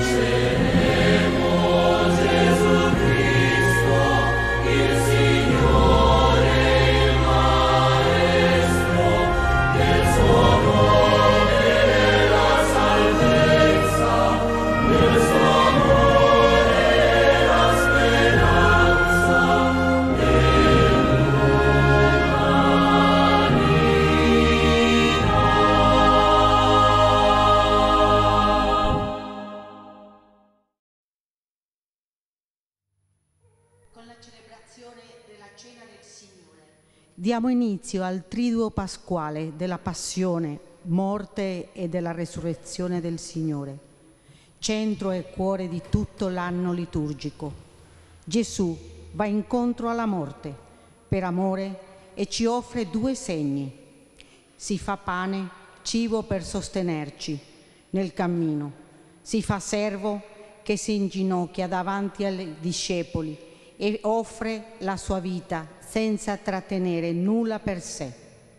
Diamo inizio al Triduo Pasquale della Passione, Morte e della Resurrezione del Signore, centro e cuore di tutto l'anno liturgico. Gesù va incontro alla morte per amore e ci offre due segni. Si fa pane, cibo per sostenerci nel cammino. Si fa servo che si inginocchia davanti ai discepoli e offre la sua vita senza trattenere nulla per sé.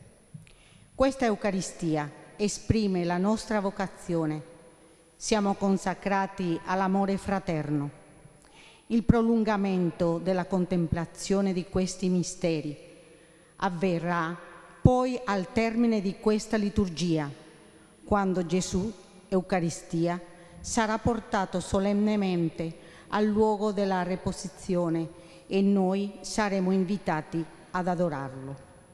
Questa Eucaristia esprime la nostra vocazione. Siamo consacrati all'amore fraterno. Il prolungamento della contemplazione di questi misteri avverrà poi al termine di questa liturgia, quando Gesù, Eucaristia, sarà portato solennemente al luogo della reposizione e noi saremo invitati ad adorarlo.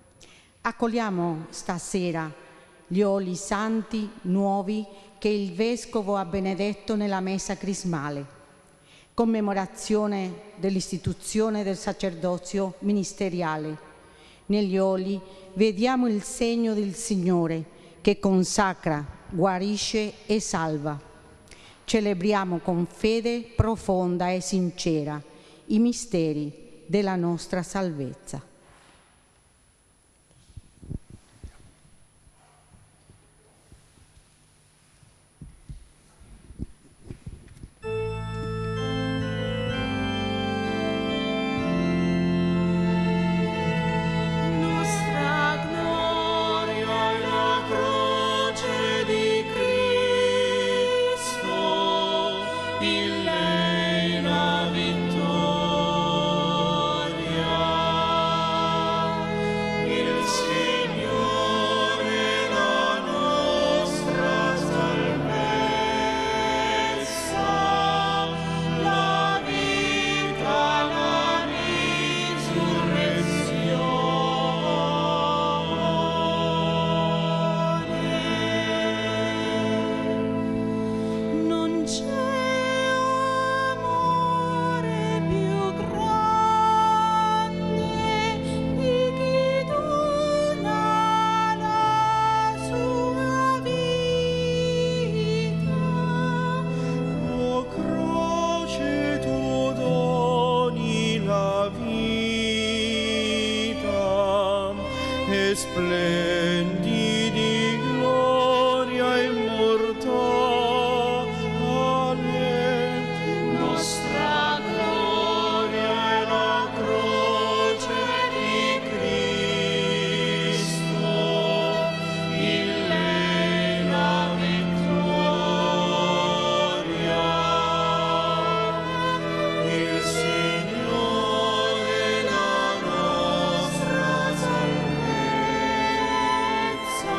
Accogliamo stasera gli oli santi nuovi che il Vescovo ha benedetto nella messa crismale, commemorazione dell'istituzione del sacerdozio ministeriale. Negli oli vediamo il segno del Signore che consacra, guarisce e salva. Celebriamo con fede profonda e sincera i misteri della nostra salvezza. Salvezza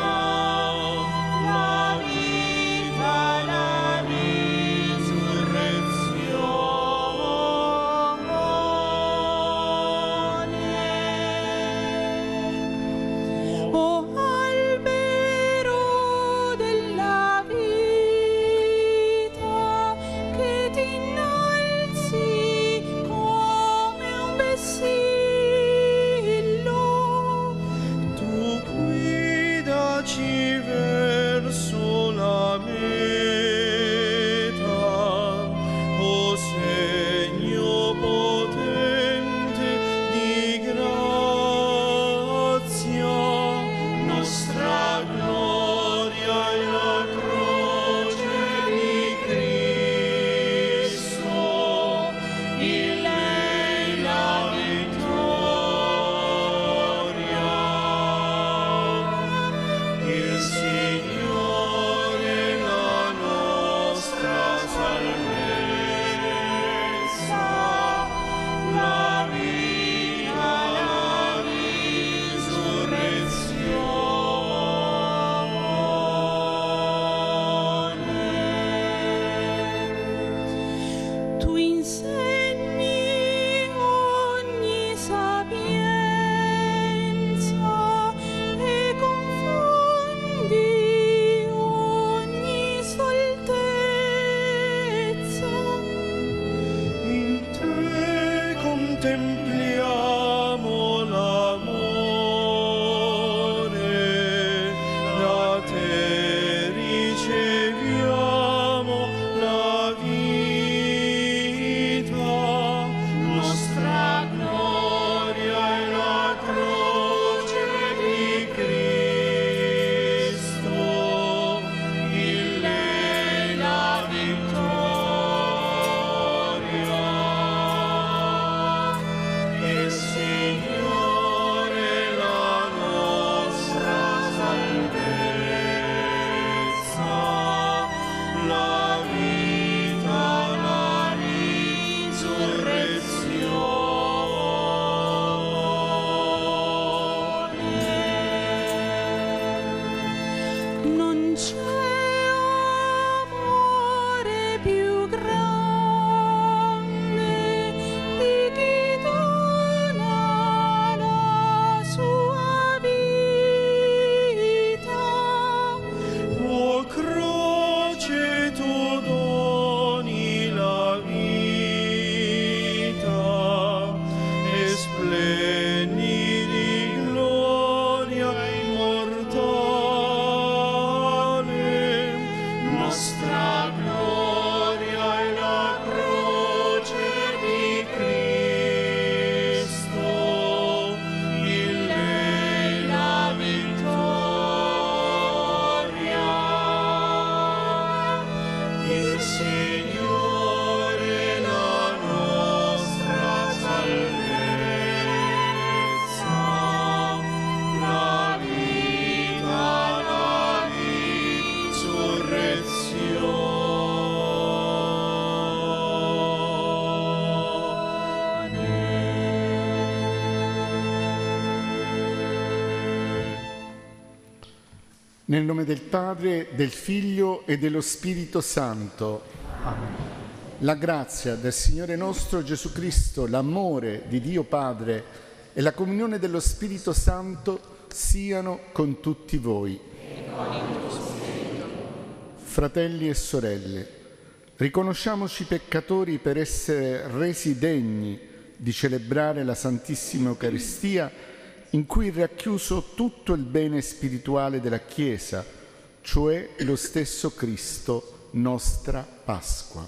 Nel nome del Padre, del Figlio e dello Spirito Santo. Amen. La grazia del Signore nostro Gesù Cristo, l'amore di Dio Padre e la comunione dello Spirito Santo siano con tutti voi. E con il tuo spirito. Fratelli e sorelle, riconosciamoci peccatori per essere resi degni di celebrare la Santissima Eucaristia, in cui è racchiuso tutto il bene spirituale della Chiesa, cioè lo stesso Cristo, nostra Pasqua.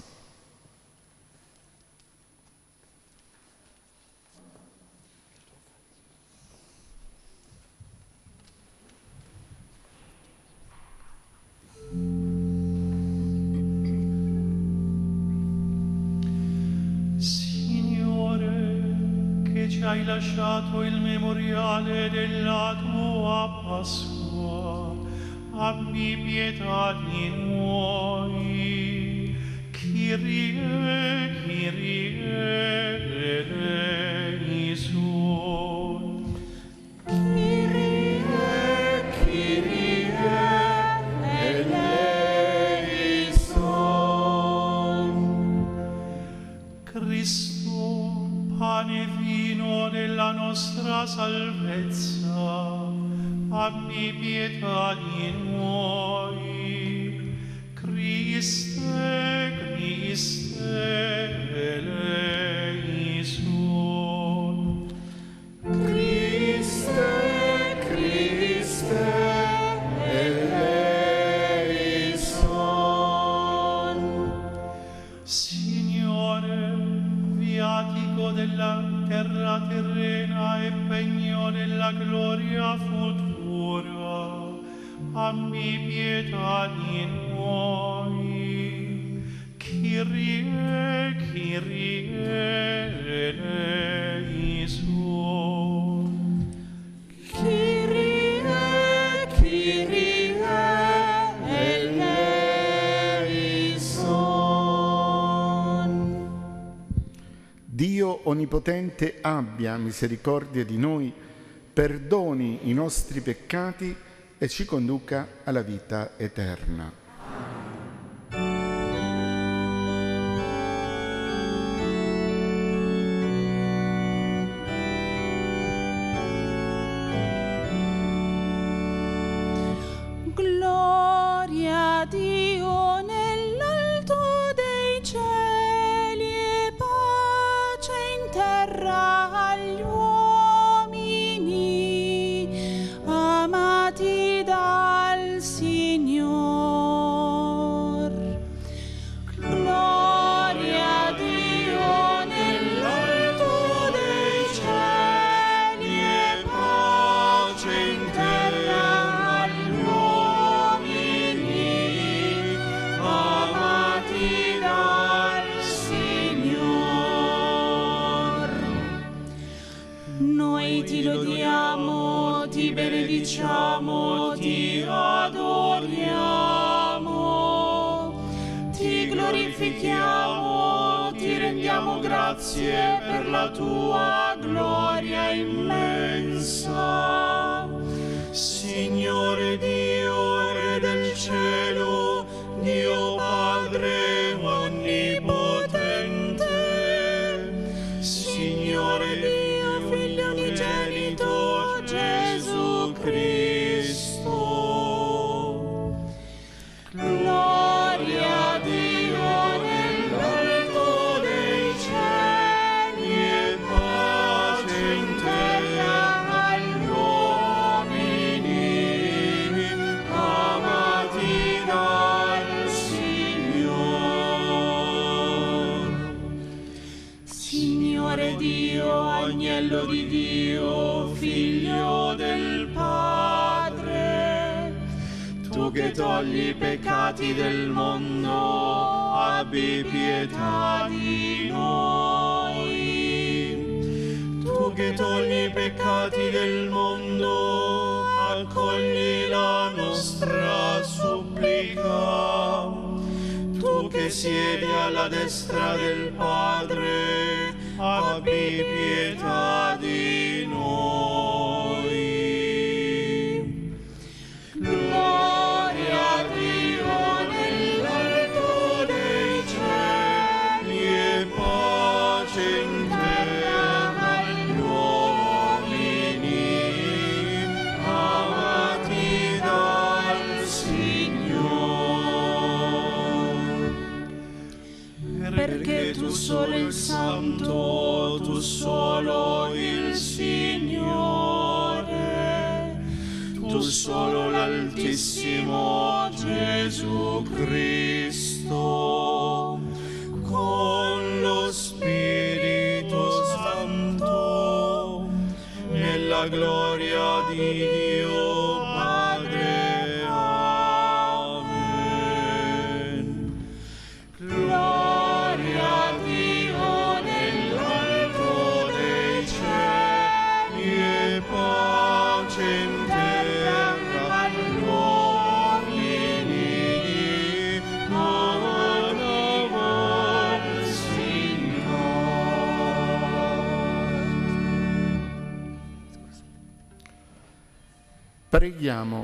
Ci hai lasciato il memoriale della tua Pasqua, abbi pietà di noi. Kyrie, Kyrie, eleison. Kyrie, Kyrie, eleison. Cristo, pane e vino della nostra salvezza, abbi pietà di noi. Christe, Christe, eleison. Christe, Christe, eleison. Signore, viatico della terra terrena e pegno della gloria futura, abbi pietà di noi. Kyrie, Kyrie, eleison. Kyrie, Kyrie, eleison. Dio Onnipotente abbia misericordia di noi, perdoni i nostri peccati e ci conduca alla vita eterna. Gloria a Dio nell'alto dei cieli e pace in terra agli uomini amati dal Signor. Gloria a Dio nell'alto dei cieli e pace in terra agli uomini amati dal Signor. Noi ti lodiamo, ti benediciamo, ti adoriamo, ti glorifichiamo, ti rendiamo grazie per la tua gloria immensa. Signore Dio, Re del cielo, Dio Padre onnipotente, Signore Dio, Figlio unigenito, Gesù Cristo. Gloria a Dio nell'alto dei cieli e pace in terra agli uomini amati dal Signor. Signore Dio, Agnello di Dio, Figlio del Padre, tu che togli i peccati del mondo, abbi pietà di noi. Tu che togli i peccati del mondo, accogli la nostra supplica. Tu che siedi alla destra del Padre, abbi pietà di noi. Gloria solo il Santo, tu solo il Signore, tu solo l'Altissimo Gesù Cristo, con lo Spirito Santo, nella gloria di Dio Padre. Amen. Gloria a Dio nell'alto dei cieli e pace in terra agli uomini di buona volontà. Preghiamo.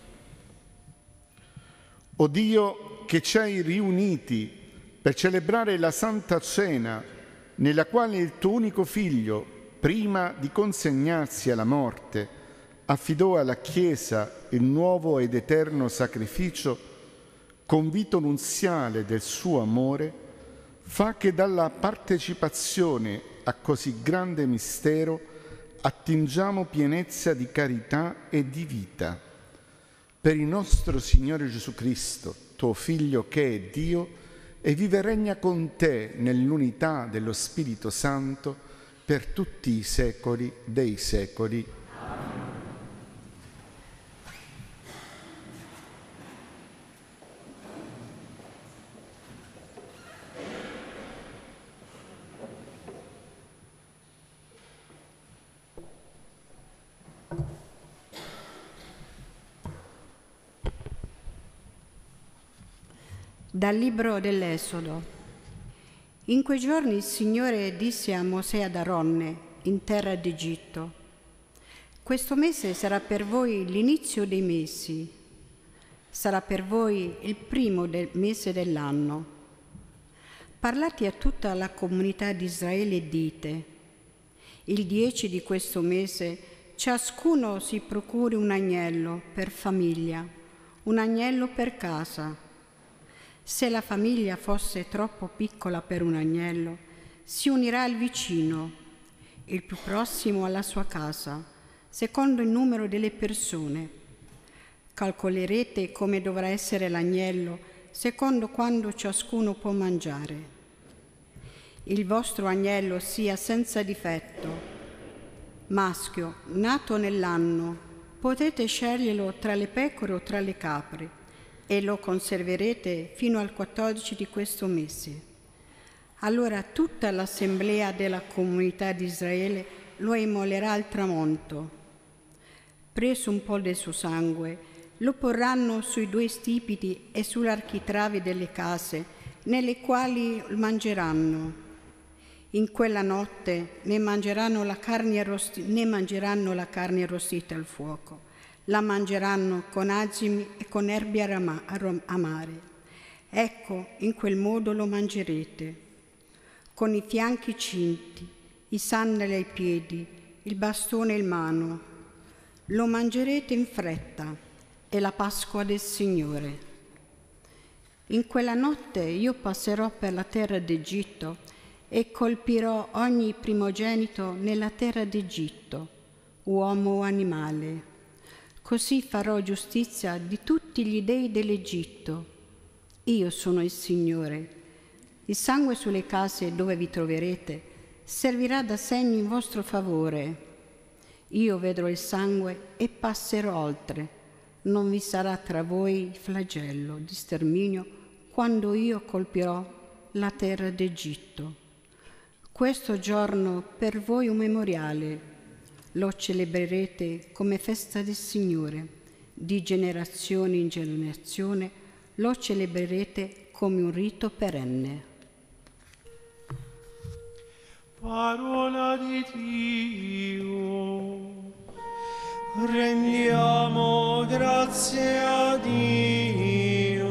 O Dio, che ci hai riuniti per celebrare la Santa Cena, nella quale il tuo unico Figlio, prima di consegnarsi alla morte, affidò alla Chiesa il nuovo ed eterno sacrificio, convito nunziale del suo amore, fa che dalla partecipazione a così grande mistero attingiamo pienezza di carità e di vita. Per il nostro Signore Gesù Cristo, tuo Figlio che è Dio, e vive e regna con te nell'unità dello Spirito Santo per tutti i secoli dei secoli. Dal libro dell'Esodo. In quei giorni il Signore disse a Mosè ad Aronne, in terra d'Egitto: questo mese sarà per voi l'inizio dei mesi, sarà per voi il primo del mese dell'anno. Parlate a tutta la comunità di Israele e dite: il 10 di questo mese ciascuno si procuri un agnello per famiglia, un agnello per casa. Se la famiglia fosse troppo piccola per un agnello, si unirà al vicino, il più prossimo alla sua casa, secondo il numero delle persone. Calcolerete come dovrà essere l'agnello, secondo quando ciascuno può mangiare. Il vostro agnello sia senza difetto, maschio, nato nell'anno. Potete sceglierlo tra le pecore o tra le capre, e lo conserverete fino al 14 di questo mese. Allora tutta l'assemblea della comunità di Israele lo immolerà al tramonto. Preso un po' del suo sangue, lo porranno sui 2 stipiti e sulle architravi delle case, nelle quali mangeranno. In quella notte ne mangeranno la carne arrostita al fuoco. La mangeranno con azimi e con erbe amare. Ecco, in quel modo lo mangerete, con i fianchi cinti, i sandali ai piedi, il bastone in mano. Lo mangerete in fretta, è la Pasqua del Signore. In quella notte io passerò per la terra d'Egitto e colpirò ogni primogenito nella terra d'Egitto, uomo o animale. Così farò giustizia di tutti gli dei dell'Egitto. Io sono il Signore. Il sangue sulle case dove vi troverete servirà da segno in vostro favore. Io vedrò il sangue e passerò oltre. Non vi sarà tra voi flagello di sterminio quando io colpirò la terra d'Egitto. Questo giorno per voi è un memoriale. Lo celebrerete come festa del Signore. Di generazione in generazione lo celebrerete come un rito perenne. Parola di Dio. Rendiamo grazie a Dio.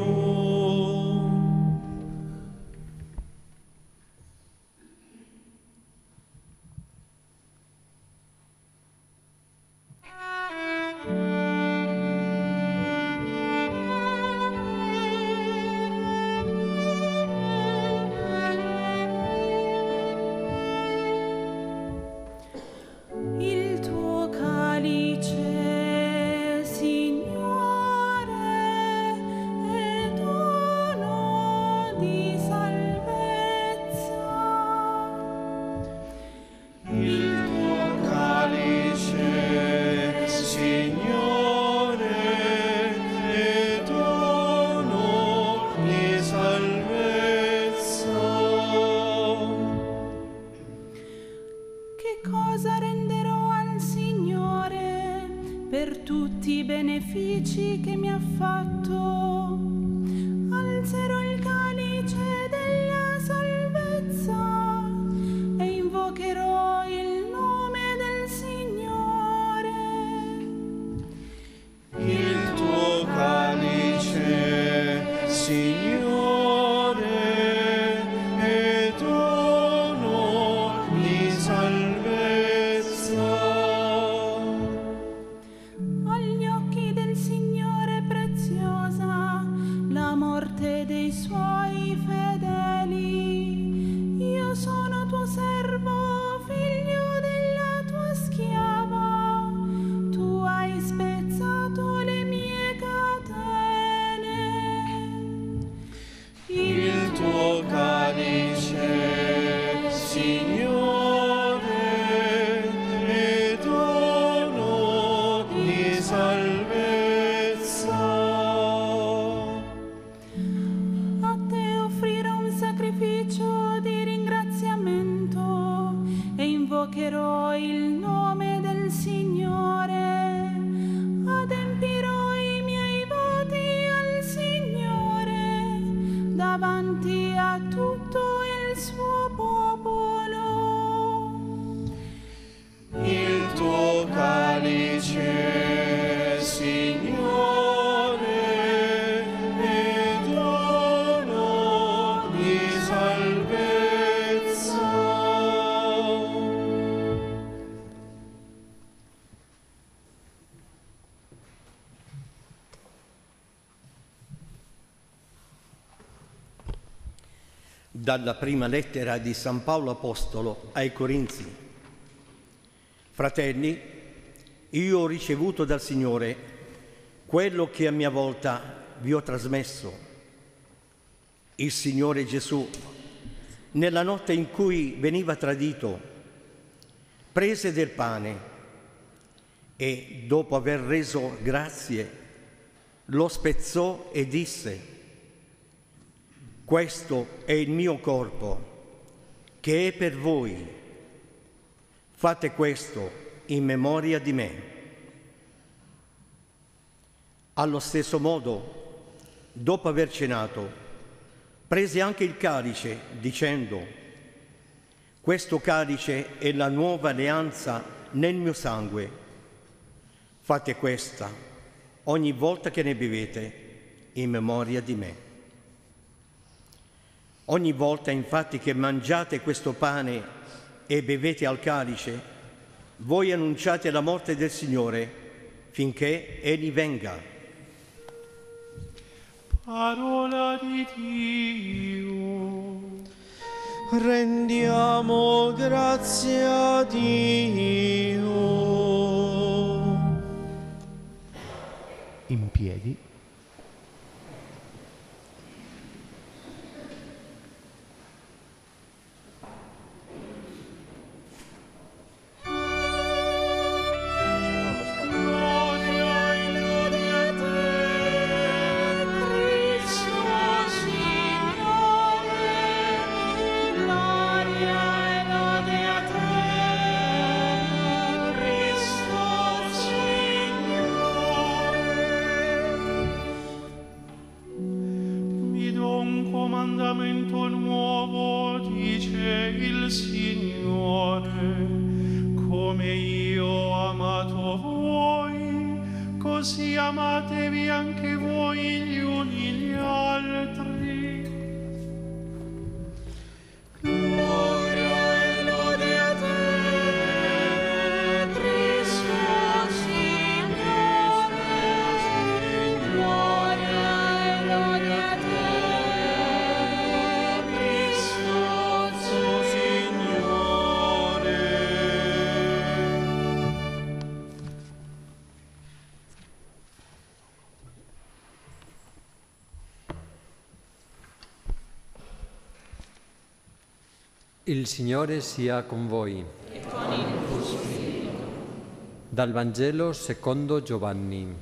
per tutti i benefici che mi ha fatto. Alzerò il calice della salvezza e invocherò il nome del Signore. Il tuo calice, Signore, è dono di salvezza. Agli occhi del Signore preziosa la morte dei suoi fedeli. Io sono tuo servo, figlio della tua schiava. Tu hai spezzato le mie catene. Il tuo calice, Signore, è dono di salvezza. A te offrirò un sacrificio di ringraziamento e invocherò il nome del Signore. Adempirò i miei voti al Signore davanti a tutto il suo popolo. Il tuo calice, Signore, è dono di salvezza. Dalla prima lettera di San Paolo Apostolo ai Corinzi. Fratelli, io ho ricevuto dal Signore quello che a mia volta vi ho trasmesso. Il Signore Gesù, nella notte in cui veniva tradito, prese del pane e, dopo aver reso grazie, lo spezzò e disse: questo è il mio corpo, che è per voi. Fate questo in memoria di me. Allo stesso modo, dopo aver cenato, prese anche il calice, dicendo: questo calice è la nuova alleanza nel mio sangue. Fate questa ogni volta che ne bevete in memoria di me. Ogni volta infatti che mangiate questo pane e bevete al calice, voi annunciate la morte del Signore finché Egli venga. Parola di Dio. Rendiamo grazie a Dio. In piedi. Comandamento nuovo, dice il Signore, come io ho amato voi, così amatevi anche voi gli uni gli altri. Gloria e lode a te, Cristo Signore. Gloria e lode a te. Il Signore sia con voi. E con il tuo spirito. Dal Vangelo secondo Giovanni.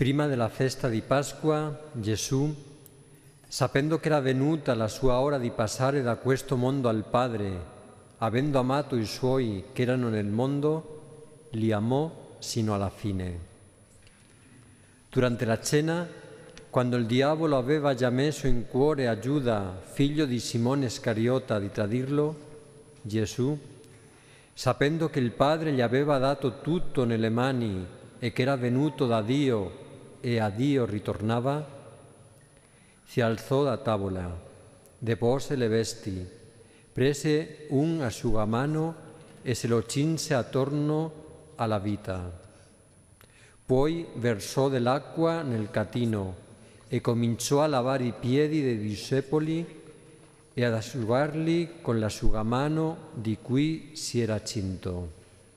Prima della festa di Pasqua, Gesù, sapendo che era venuta la sua ora di passare da questo mondo al Padre, avendo amato i suoi che erano nel mondo, li amò sino alla fine. Durante la cena, quando il diavolo aveva già messo in cuore a Giuda, figlio di Simone Iscariota, di tradirlo, Gesù, sapendo che il Padre gli aveva dato tutto nelle mani e che era venuto da Dio e a Dio ritornava, si alzò da tavola, depose le vesti, prese un asciugamano e se lo cinse attorno alla vita. Poi versò dell'acqua nel catino e cominciò a lavare i piedi dei discepoli e ad asciugarli con l'asciugamano di cui si era cinto.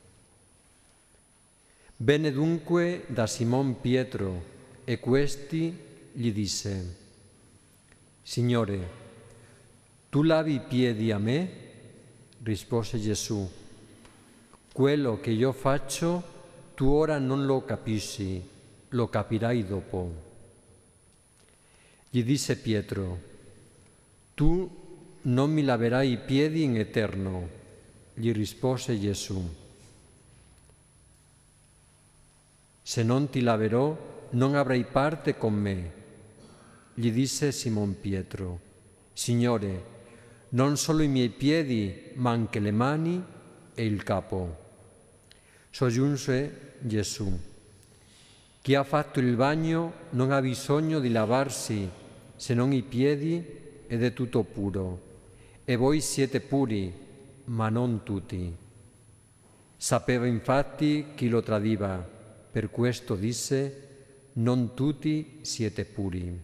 Venne dunque da Simon Pietro e questi gli disse: «Signore, tu lavi i piedi a me?» Rispose Gesù: «Quello che io faccio tu ora non lo capisci, lo capirai dopo». Gli disse Pietro: «Tu non mi laverai i piedi in eterno». Gli rispose Gesù: «Se non ti laverò, non avrai parte con me». Gli disse Simon Pietro: «Signore, non solo i miei piedi, ma anche le mani e il capo». Soggiunse Gesù: «Chi ha fatto il bagno non ha bisogno di lavarsi se non i piedi ed è tutto puro. E voi siete puri, ma non tutti». Sapeva infatti chi lo tradiva, per questo disse: «Non tutti siete puri».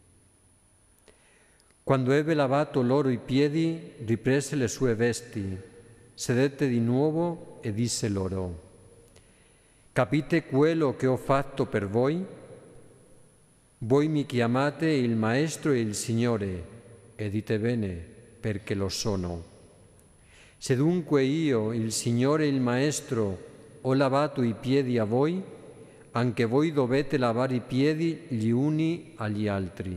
Quando ebbe lavato loro i piedi, riprese le sue vesti, sedette di nuovo e disse loro: «Capite quello che ho fatto per voi? Voi mi chiamate il Maestro e il Signore, e dite bene, perché lo sono. Se dunque io, il Signore e il Maestro, ho lavato i piedi a voi, anche voi dovete lavare i piedi gli uni agli altri.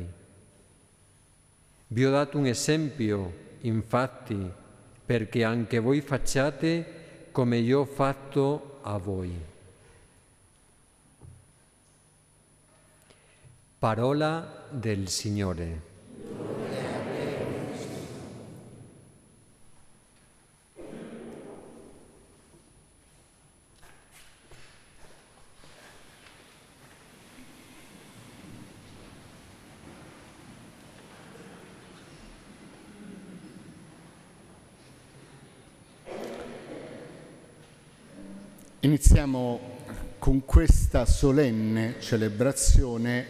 Vi ho dato un esempio, infatti, perché anche voi facciate come io ho fatto a voi». Parola del Signore. Iniziamo con questa solenne celebrazione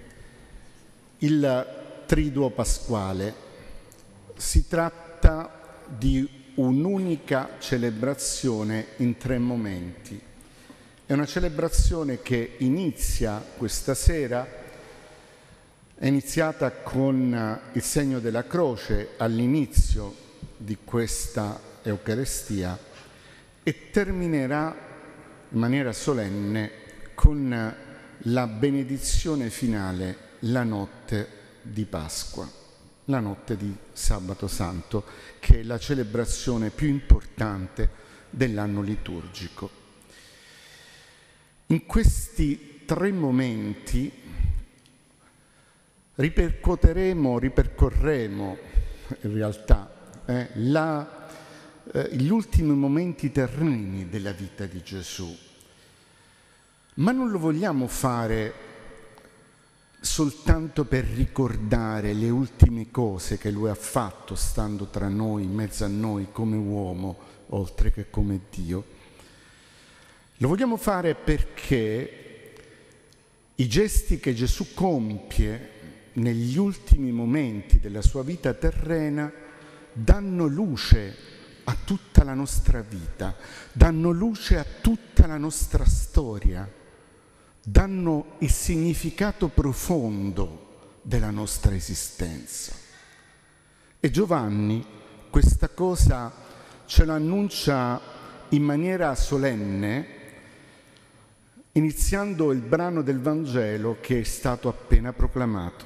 il Triduo Pasquale. Si tratta di un'unica celebrazione in 3 momenti. È una celebrazione che inizia questa sera, è iniziata con il segno della croce all'inizio di questa Eucaristia e terminerà in maniera solenne con la benedizione finale la notte di Pasqua, la notte di Sabato Santo, che è la celebrazione più importante dell'anno liturgico. In questi 3 momenti ripercorremo in realtà gli ultimi momenti terreni della vita di Gesù, ma non lo vogliamo fare soltanto per ricordare le ultime cose che Lui ha fatto stando tra noi, in mezzo a noi, come uomo, oltre che come Dio. Lo vogliamo fare perché i gesti che Gesù compie negli ultimi momenti della sua vita terrena danno luce a tutta la nostra vita, danno luce a tutta la nostra storia, danno il significato profondo della nostra esistenza. E Giovanni questa cosa ce lo annuncia in maniera solenne iniziando il brano del Vangelo che è stato appena proclamato.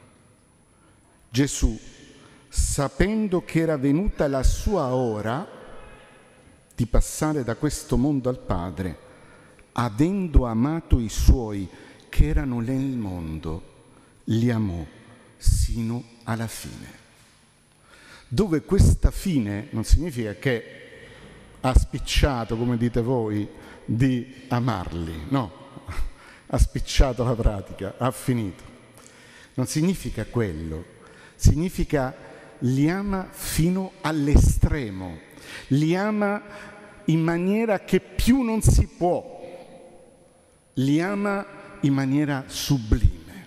Gesù, sapendo che era venuta la sua ora di passare da questo mondo al Padre, avendo amato i suoi che erano nel mondo, li amò sino alla fine. Dove questa fine non significa che ha spicciato, come dite voi, di amarli, no, ha spicciato la pratica, ha finito. Non significa quello, significa li ama fino all'estremo, li ama in maniera che più non si può, li ama in maniera sublime.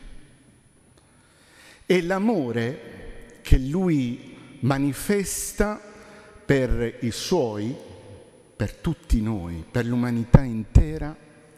E l'amore che lui manifesta per i suoi, per tutti noi, per l'umanità intera,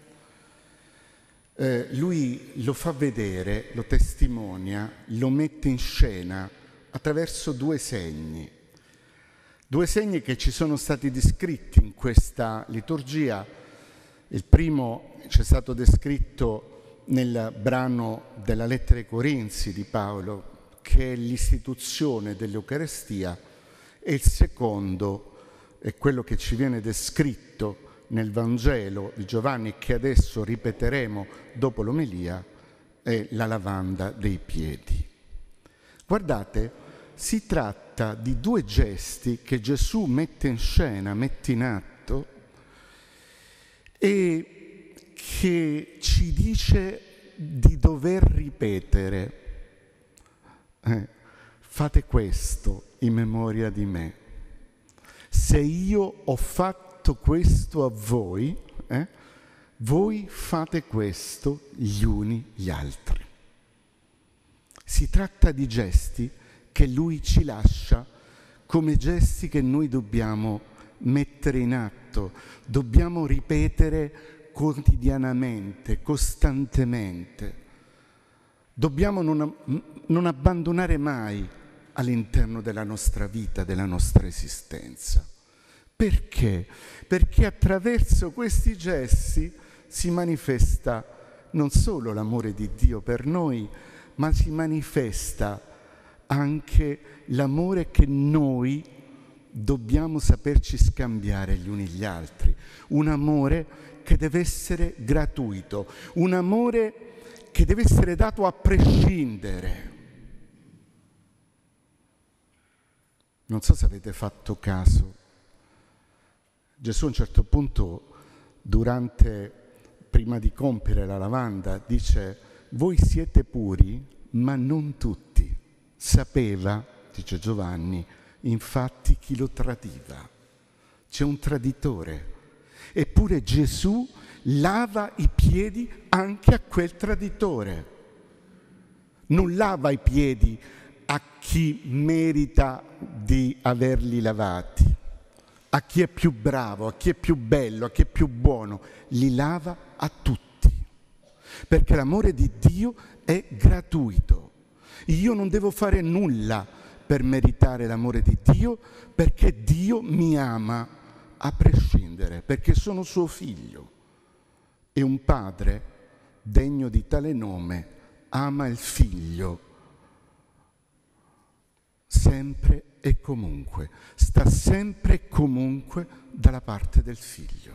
lui lo fa vedere, lo testimonia, lo mette in scena attraverso due segni che ci sono stati descritti in questa liturgia. Il primo ci è stato descritto nel brano della lettera ai Corinzi di Paolo, che è l'istituzione dell'Eucaristia, e il secondo è quello che ci viene descritto nel Vangelo di Giovanni, che adesso ripeteremo dopo l'omelia, è la lavanda dei piedi. Guardate, si tratta di due gesti che Gesù mette in scena, mette in atto, e che ci dice di dover ripetere. Fate questo in memoria di me. Se io ho fatto questo a voi, voi fate questo gli uni gli altri. Si tratta di gesti che lui ci lascia come gesti che noi dobbiamo mettere in atto, dobbiamo ripetere quotidianamente, costantemente. Dobbiamo non abbandonare mai all'interno della nostra vita, della nostra esistenza. Perché? Perché attraverso questi gesti si manifesta non solo l'amore di Dio per noi, ma si manifesta anche l'amore che noi dobbiamo saperci scambiare gli uni gli altri. Un amore che deve essere gratuito, un amore che deve essere dato a prescindere. Non so se avete fatto caso, Gesù a un certo punto, prima di compiere la lavanda, dice: voi siete puri, ma non tutti. Sapeva, dice Giovanni, infatti chi lo tradiva. C'è un traditore. Eppure Gesù lava i piedi anche a quel traditore. Non lava i piedi a chi merita di averli lavati, a chi è più bravo, a chi è più bello, a chi è più buono. Li lava a tutti, perché l'amore di Dio è gratuito. Io non devo fare nulla per meritare l'amore di Dio, perché Dio mi ama a prescindere, perché sono suo figlio. E un padre degno di tale nome ama il figlio sempre e comunque, sta sempre e comunque dalla parte del figlio.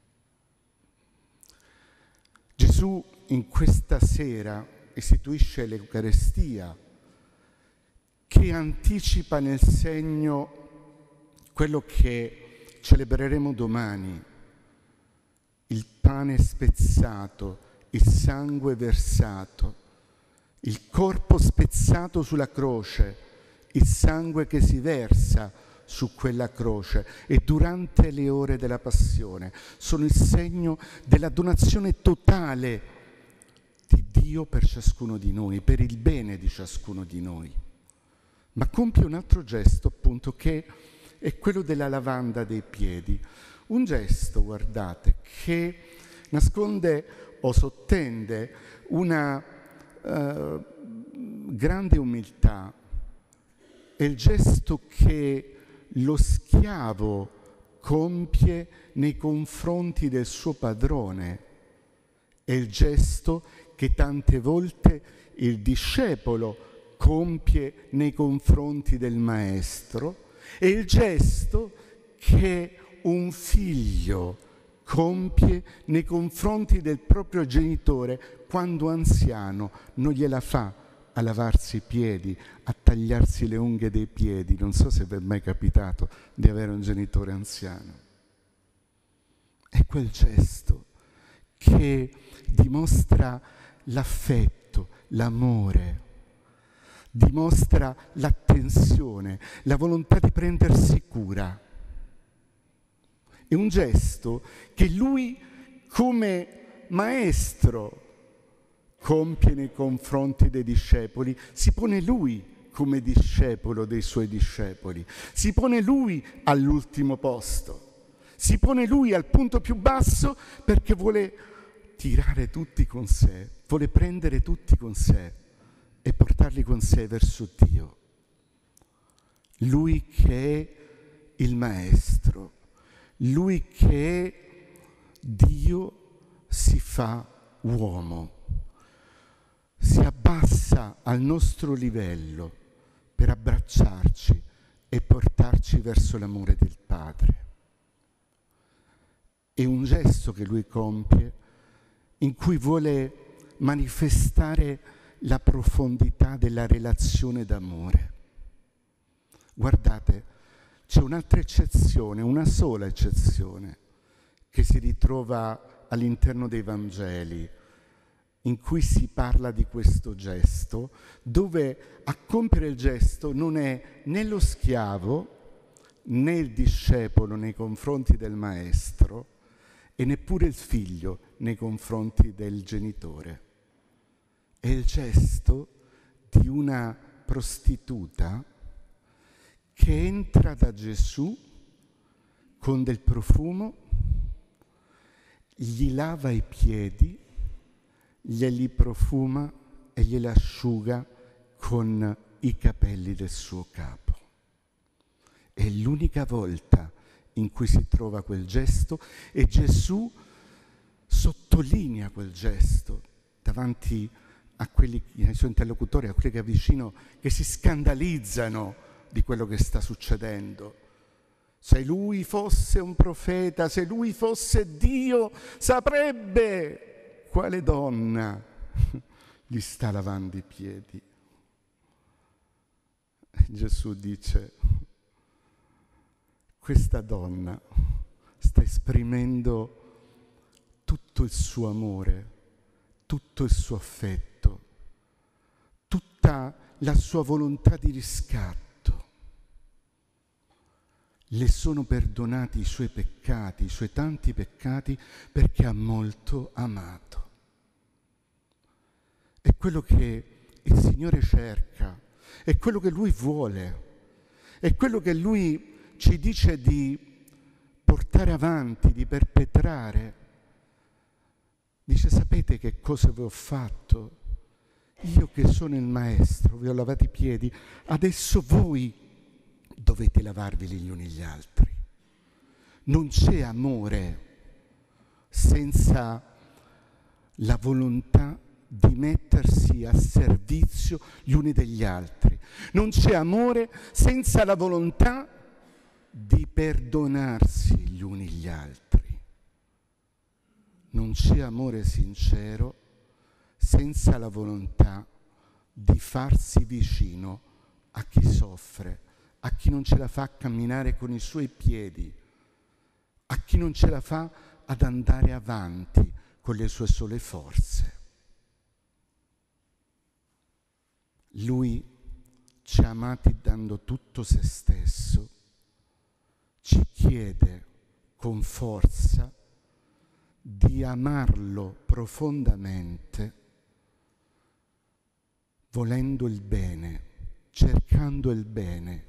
Gesù in questa sera istituisce l'Eucaristia, che anticipa nel segno quello che celebreremo domani: il pane spezzato, il sangue versato, il corpo spezzato sulla croce, il sangue che si versa su quella croce e durante le ore della passione sono il segno della donazione totale di Dio per ciascuno di noi, per il bene di ciascuno di noi. Ma compie un altro gesto, appunto, che è quello della lavanda dei piedi. Un gesto, guardate, che nasconde o sottende una grande umiltà. È il gesto che lo schiavo compie nei confronti del suo padrone, È il gesto che tante volte il discepolo compie nei confronti del maestro, è il gesto che un figlio compie nei confronti del proprio genitore quando anziano non gliela fa a lavarsi i piedi, a tagliarsi le unghie dei piedi. Non so se vi è mai capitato di avere un genitore anziano. È quel gesto che dimostra l'affetto, l'amore, dimostra l'attenzione, la volontà di prendersi cura. È un gesto che lui come maestro compie nei confronti dei discepoli, si pone lui come discepolo dei suoi discepoli, si pone lui all'ultimo posto, si pone lui al punto più basso perché vuole tirare tutti con sé, vuole prendere tutti con sé e portarli con sé verso Dio. Lui che è il maestro, lui che è Dio si fa uomo, si abbassa al nostro livello per abbracciarci e portarci verso l'amore del Padre. È un gesto che lui compie in cui vuole manifestare la profondità della relazione d'amore. Guardate, c'è un'altra eccezione, una sola eccezione, che si ritrova all'interno dei Vangeli, in cui si parla di questo gesto, dove a compiere il gesto non è né lo schiavo, né il discepolo nei confronti del maestro, e neppure il figlio nei confronti del genitore. È il gesto di una prostituta che entra da Gesù con del profumo, gli lava i piedi, glieli profuma e glieli asciuga con i capelli del suo capo. È l'unica volta in cui si trova quel gesto e Gesù sottolinea quel gesto davanti a quelli, ai suoi interlocutori, a quelli che è vicino, che si scandalizzano di quello che sta succedendo. Se lui fosse un profeta, se lui fosse Dio, saprebbe quale donna gli sta lavando i piedi. E Gesù dice: questa donna sta esprimendo tutto il suo amore, tutto il suo affetto, tutta la sua volontà di riscatto. Le sono perdonati i suoi peccati, i suoi tanti peccati, perché ha molto amato. È quello che il Signore cerca, è quello che Lui vuole, è quello che Lui ci dice di portare avanti, di perpetrare. Dice: sapete che cosa vi ho fatto? Io che sono il maestro, vi ho lavato i piedi, adesso voi dovete lavarvi gli uni gli altri. Non c'è amore senza la volontà di mettersi a servizio gli uni degli altri. Non c'è amore senza la volontà di perdonarsi gli uni gli altri. Non c'è amore sincero senza la volontà di farsi vicino a chi soffre, a chi non ce la fa a camminare con i suoi piedi, a chi non ce la fa ad andare avanti con le sue sole forze. Lui ci ha amati dando tutto se stesso, ci chiede con forza di amarlo profondamente, volendo il bene, cercando il bene,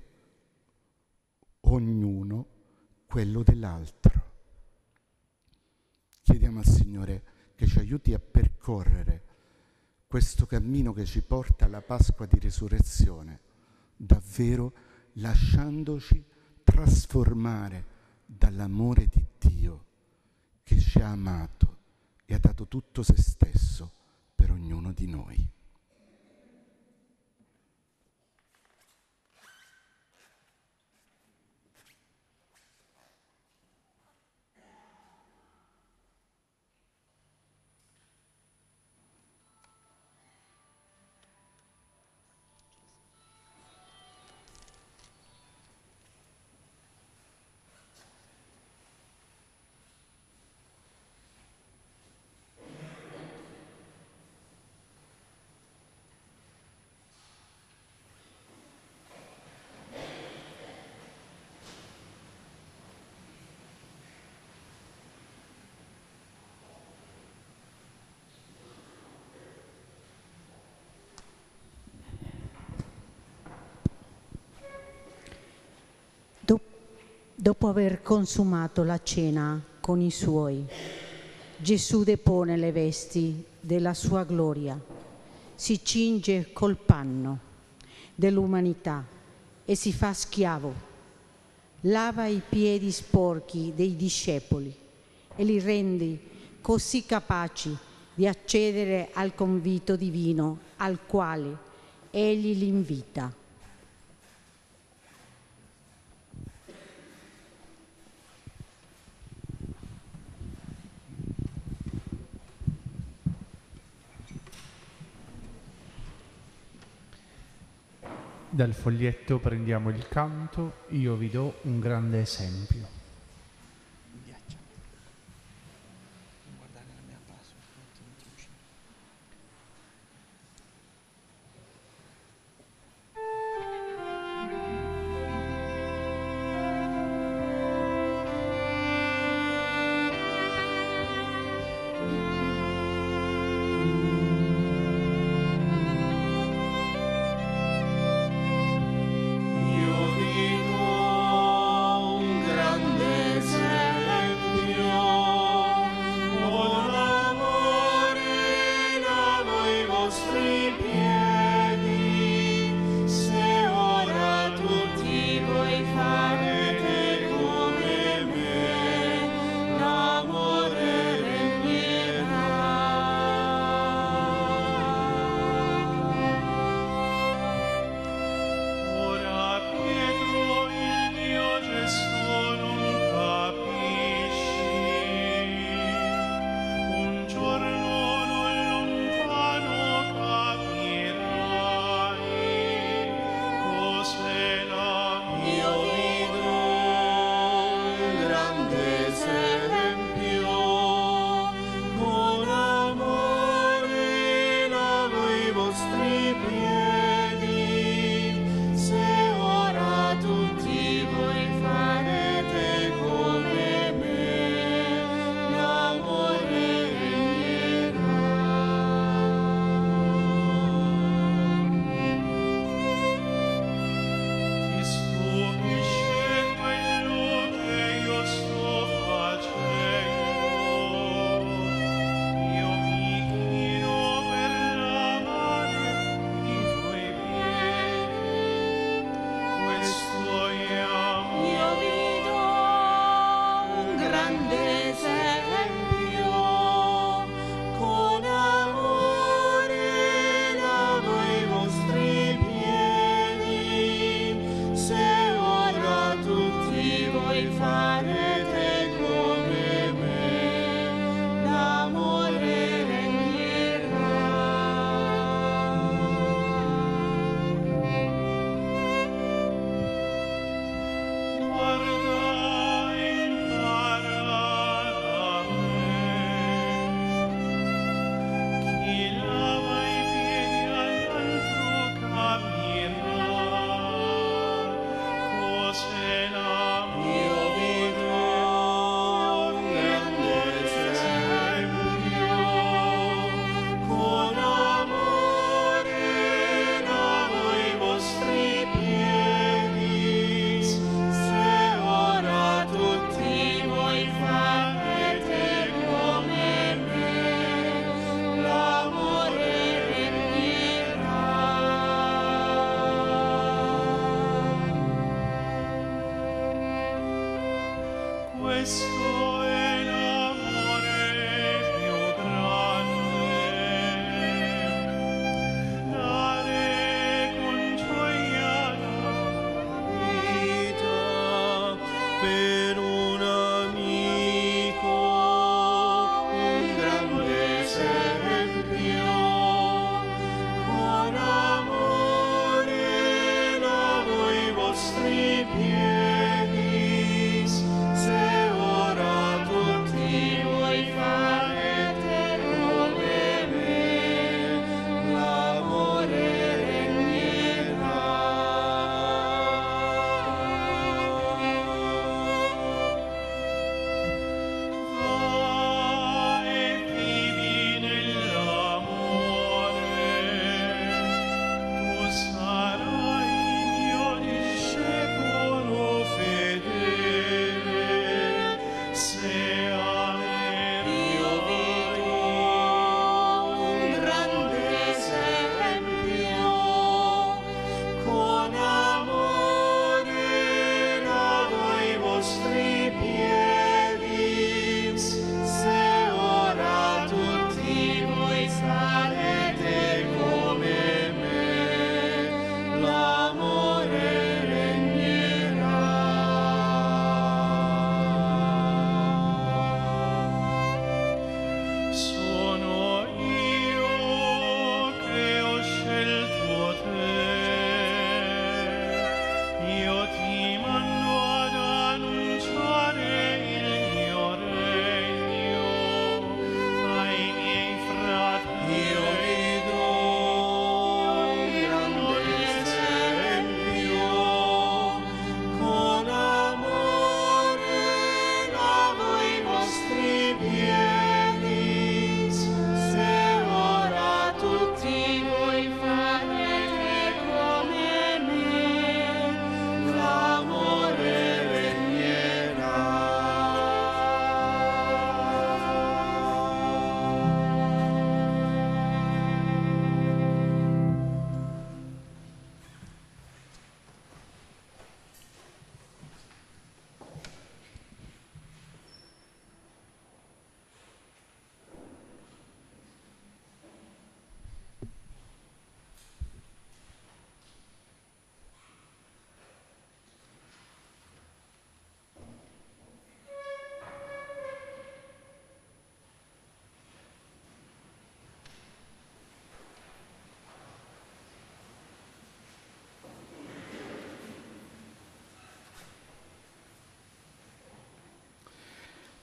ognuno quello dell'altro. Chiediamo al Signore che ci aiuti a percorrere questo cammino che ci porta alla Pasqua di Resurrezione, davvero lasciandoci trasformare dall'amore di Dio che ci ha amato e e ha dato tutto se stesso per ognuno di noi. Dopo aver consumato la cena con i suoi, Gesù depone le vesti della sua gloria, si cinge col panno dell'umanità e si fa schiavo, lava i piedi sporchi dei discepoli e li rende così capaci di accedere al convito divino al quale egli li invita. Dal foglietto prendiamo il canto Io vi do un grande esempio. Questo è l'amore più grande.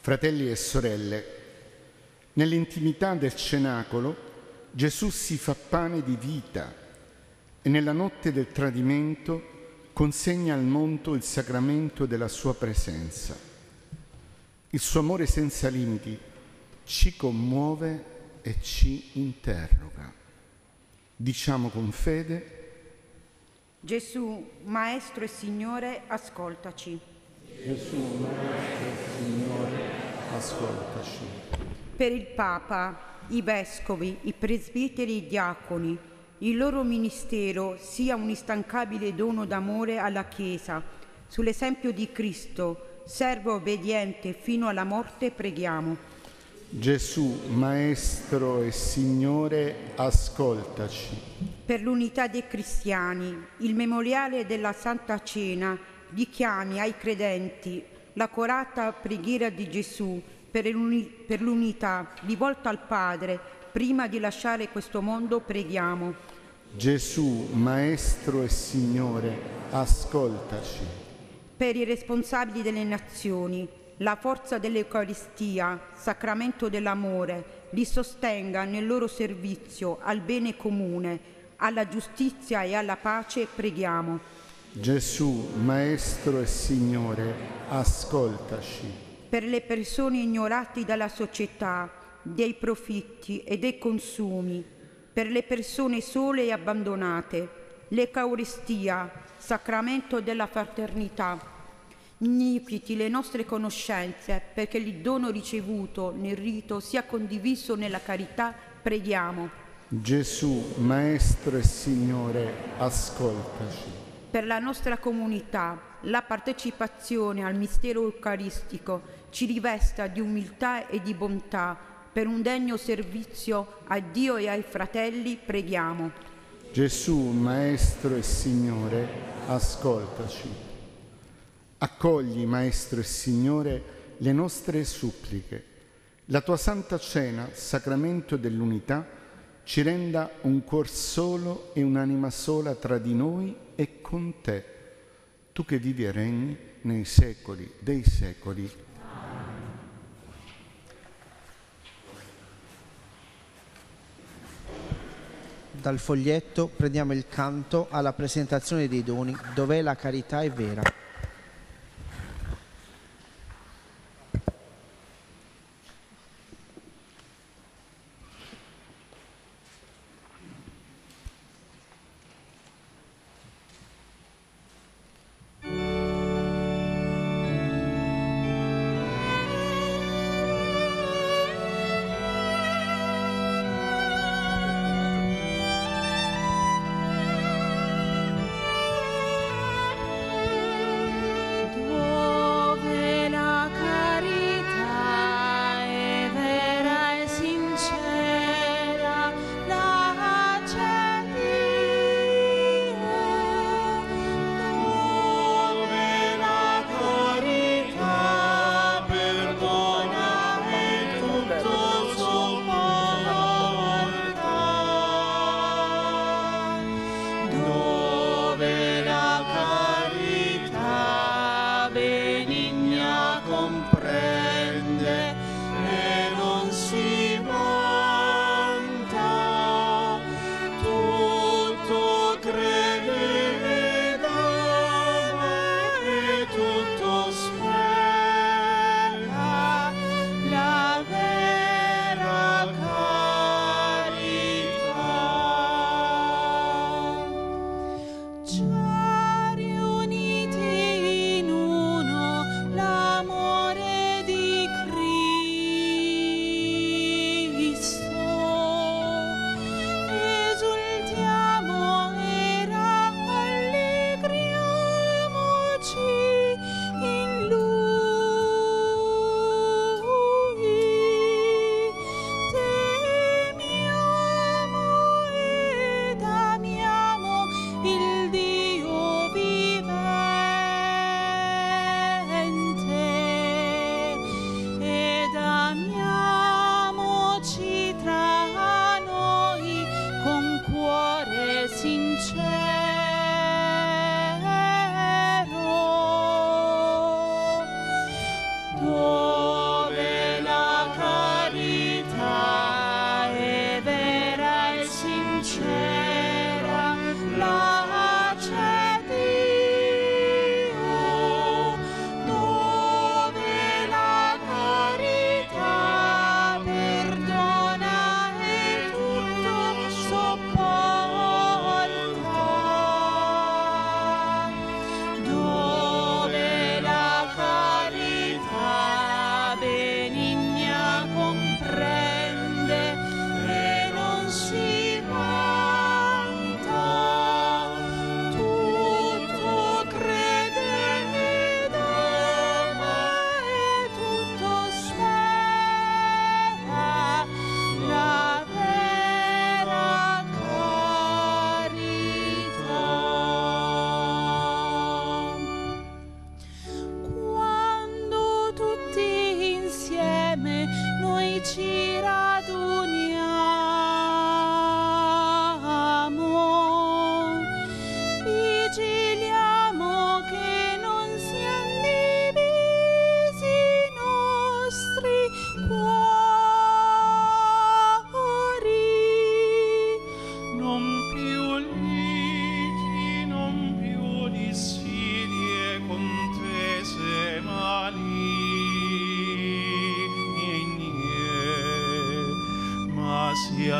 Fratelli e sorelle, nell'intimità del cenacolo Gesù si fa pane di vita e nella notte del tradimento consegna al mondo il sacramento della sua presenza. Il suo amore senza limiti ci commuove e ci interroga. Diciamo con fede: Gesù, Maestro e Signore, ascoltaci. Gesù, Maestro e Signore, ascoltaci. Per il Papa, i Vescovi, i presbiteri e i diaconi, il loro ministero sia un instancabile dono d'amore alla Chiesa. Sull'esempio di Cristo, servo obbediente fino alla morte, preghiamo. Gesù, Maestro e Signore, ascoltaci. Per l'unità dei cristiani, il memoriale della Santa Cena richiami ai credenti l'accorata preghiera di Gesù per l'unità rivolta al Padre. Prima di lasciare questo mondo, preghiamo. Gesù, Maestro e Signore, ascoltaci. Per i responsabili delle nazioni, la forza dell'Eucaristia, sacramento dell'amore, li sostenga nel loro servizio al bene comune, alla giustizia e alla pace, preghiamo. Gesù, Maestro e Signore, ascoltaci. Per le persone ignorate dalla società, dei profitti e dei consumi, per le persone sole e abbandonate, l'Eucaristia, sacramento della fraternità, ignipiti le nostre conoscenze perché il dono ricevuto nel rito sia condiviso nella carità, preghiamo. Gesù, Maestro e Signore, ascoltaci. Per la nostra comunità, la partecipazione al mistero eucaristico ci rivesta di umiltà e di bontà. Per un degno servizio a Dio e ai fratelli, preghiamo. Gesù, Maestro e Signore, ascoltaci. Accogli, Maestro e Signore, le nostre suppliche. La tua Santa Cena, sacramento dell'unità, ci renda un cuor solo e un'anima sola tra di noi e con te, tu che vivi e regni nei secoli dei secoli. Dal foglietto prendiamo il canto alla presentazione dei doni, dov'è la carità è vera.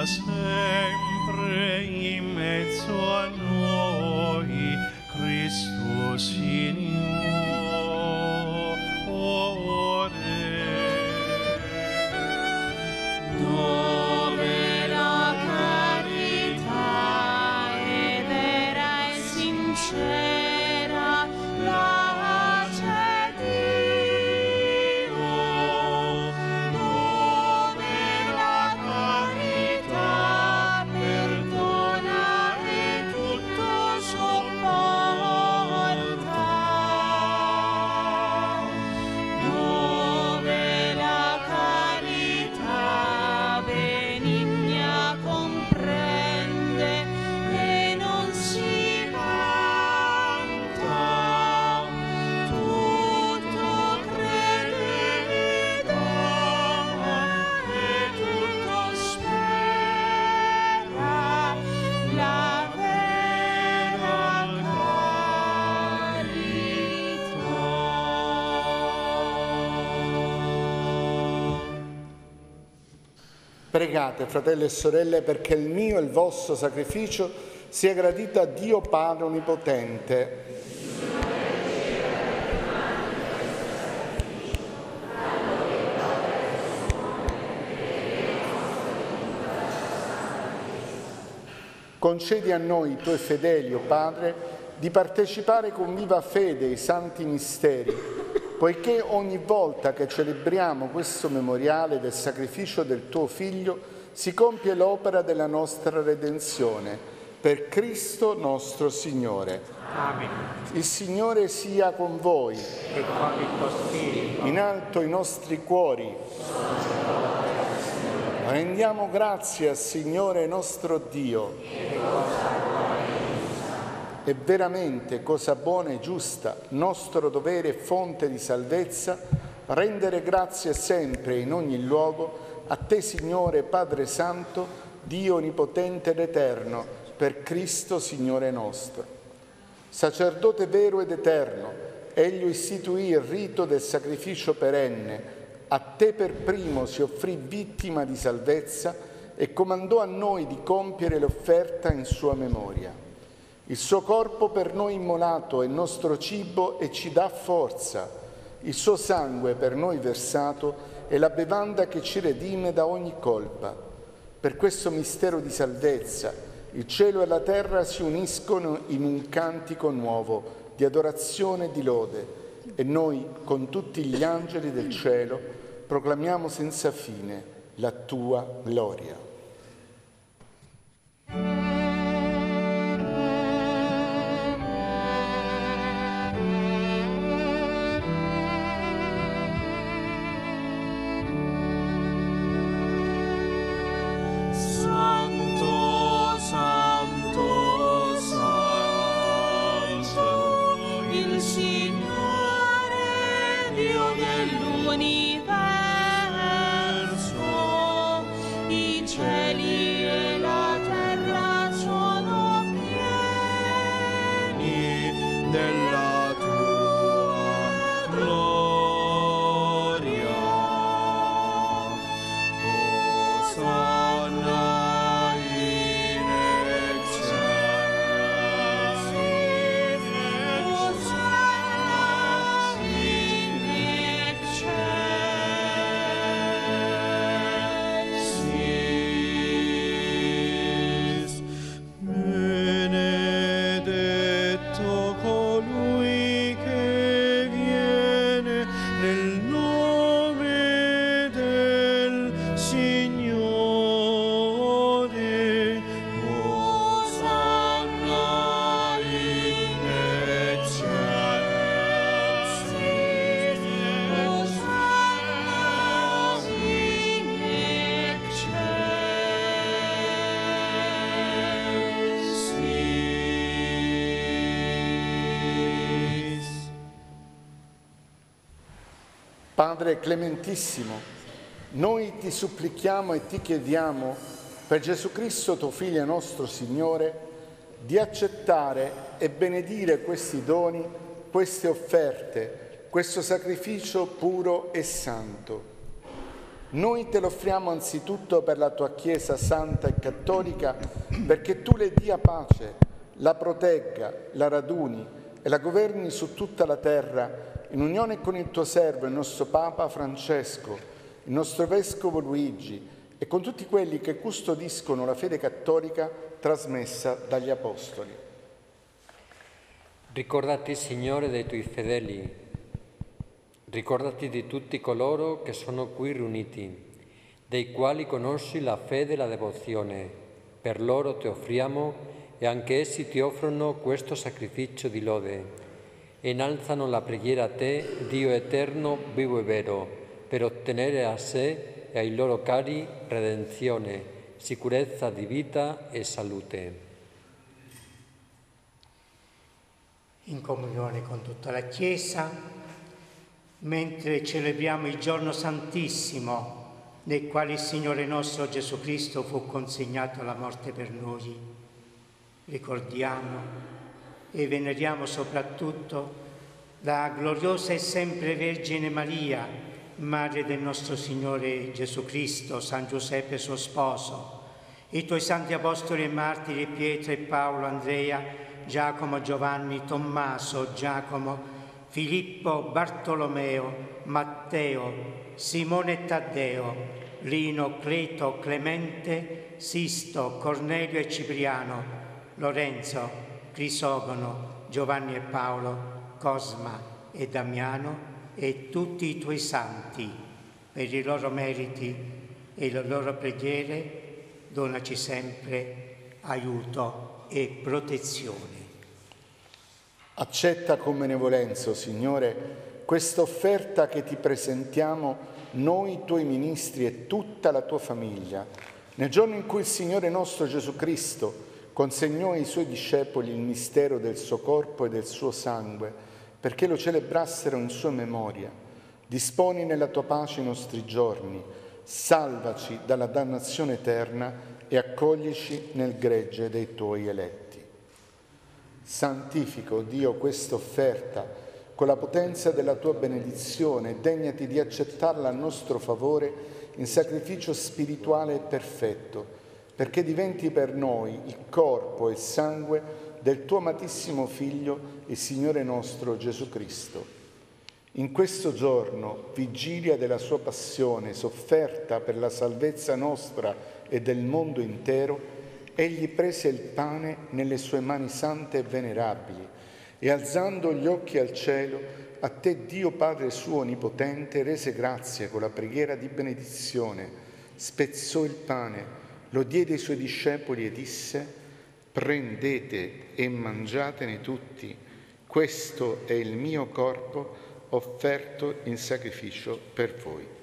sia sempre in mezzo a noi, Cristo Signore. Dove la carità è vera e sincera, là c'è Dio. Dove la carità perdona e tutto sopporta. Dove la carità benigna comprende e non si vanta, tutto crede e dà e tutto spera, la vera carità. Pregate, fratelli e sorelle, perché il mio e il vostro sacrificio sia gradito a Dio Padre Onnipotente. Concedi a noi, tuoi fedeli, o Padre, di partecipare con viva fede ai santi misteri, poiché ogni volta che celebriamo questo memoriale del sacrificio del tuo Figlio si compie l'opera della nostra redenzione, per Cristo nostro Signore. Amen. Il Signore sia con voi. E con il tuo spirito. In alto i nostri cuori. Rendiamo grazie al Signore nostro Dio. È veramente cosa buona e giusta, nostro dovere e fonte di salvezza, rendere grazie sempre in ogni luogo a te, Signore Padre Santo, Dio Onnipotente ed Eterno, per Cristo Signore nostro. Sacerdote vero ed eterno, Egli istituì il rito del sacrificio perenne, a te per primo si offrì vittima di salvezza e comandò a noi di compiere l'offerta in sua memoria. Il suo corpo per noi immolato è nostro cibo e ci dà forza. Il suo sangue per noi versato è la bevanda che ci redime da ogni colpa. Per questo mistero di salvezza, il cielo e la terra si uniscono in un cantico nuovo di adorazione e di lode, e noi, con tutti gli angeli del cielo, proclamiamo senza fine la tua gloria. Santo, Santo, Santo, il Signore Dio dell'universo, i cieli e la terra sono pieni della tua gloria. Hosanna in excelsis, Hosanna in excelsis. Benedetto colui che viene nel nome del Signore. Hosanna in excelsis, Hosanna in excelsis. Padre clementissimo, noi ti supplichiamo e ti chiediamo, per Gesù Cristo, tuo Figlio nostro Signore, di accettare e benedire questi doni, queste offerte, questo sacrificio puro e santo. Noi te lo offriamo anzitutto per la tua Chiesa santa e cattolica, perché tu le dia pace, la protegga, la raduni e la governi su tutta la terra, in unione con il tuo servo, il nostro Papa Francesco, il nostro Vescovo Luigi e con tutti quelli che custodiscono la fede cattolica trasmessa dagli Apostoli. Ricordati, Signore, dei tuoi fedeli. Ricordati di tutti coloro che sono qui riuniti, dei quali conosci la fede e la devozione. Per loro ti offriamo e anche essi ti offrono questo sacrificio di lode e innalzano la preghiera a te, Dio eterno, vivo e vero, per ottenere a sé e ai loro cari redenzione, sicurezza di vita e salute. In comunione con tutta la Chiesa, mentre celebriamo il giorno santissimo nel quale il Signore nostro Gesù Cristo fu consegnato alla morte per noi, ricordiamo e veneriamo soprattutto la gloriosa e sempre Vergine Maria, Madre del nostro Signore Gesù Cristo, San Giuseppe suo sposo, i tuoi santi apostoli e martiri Pietro e Paolo, Andrea, Giacomo, Giovanni, Tommaso, Giacomo, Filippo, Bartolomeo, Matteo, Simone e Taddeo, Lino, Cleto, Clemente, Sisto, Cornelio e Cipriano, Lorenzo, Crisogono, Giovanni e Paolo, Cosma e Damiano e tutti i tuoi santi. Per i loro meriti e le loro preghiere donaci sempre aiuto e protezione. Accetta con benevolenza, Signore, questa offerta che ti presentiamo noi, tuoi ministri e tutta la tua famiglia, nel giorno in cui il Signore nostro Gesù Cristo consegnò ai suoi discepoli il mistero del suo corpo e del suo sangue, perché lo celebrassero in sua memoria. Disponi nella tua pace i nostri giorni, salvaci dalla dannazione eterna e accoglici nel gregge dei tuoi eletti. Santifica, Dio, questa offerta con la potenza della tua benedizione e degnati di accettarla a nostro favore in sacrificio spirituale e perfetto, perché diventi per noi il corpo e il sangue del tuo amatissimo Figlio, il Signore nostro Gesù Cristo. In questo giorno, vigilia della sua passione, sofferta per la salvezza nostra e del mondo intero, egli prese il pane nelle sue mani sante e venerabili e, alzando gli occhi al cielo, a te, Dio Padre suo onnipotente, rese grazie con la preghiera di benedizione, spezzò il pane, lo diede ai suoi discepoli e disse: prendete e mangiatene tutti, questo è il mio corpo offerto in sacrificio per voi.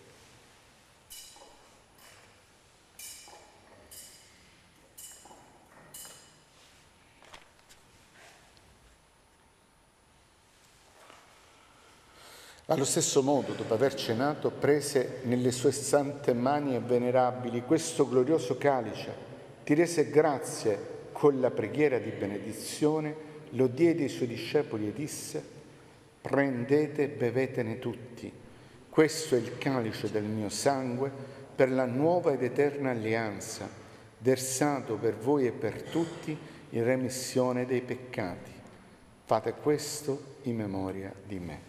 Allo stesso modo, dopo aver cenato, prese nelle sue sante mani e venerabili questo glorioso calice, ti rese grazie con la preghiera di benedizione, lo diede ai suoi discepoli e disse: prendete e bevetene tutti, questo è il calice del mio sangue per la nuova ed eterna alleanza, versato per voi e per tutti in remissione dei peccati. Fate questo in memoria di me.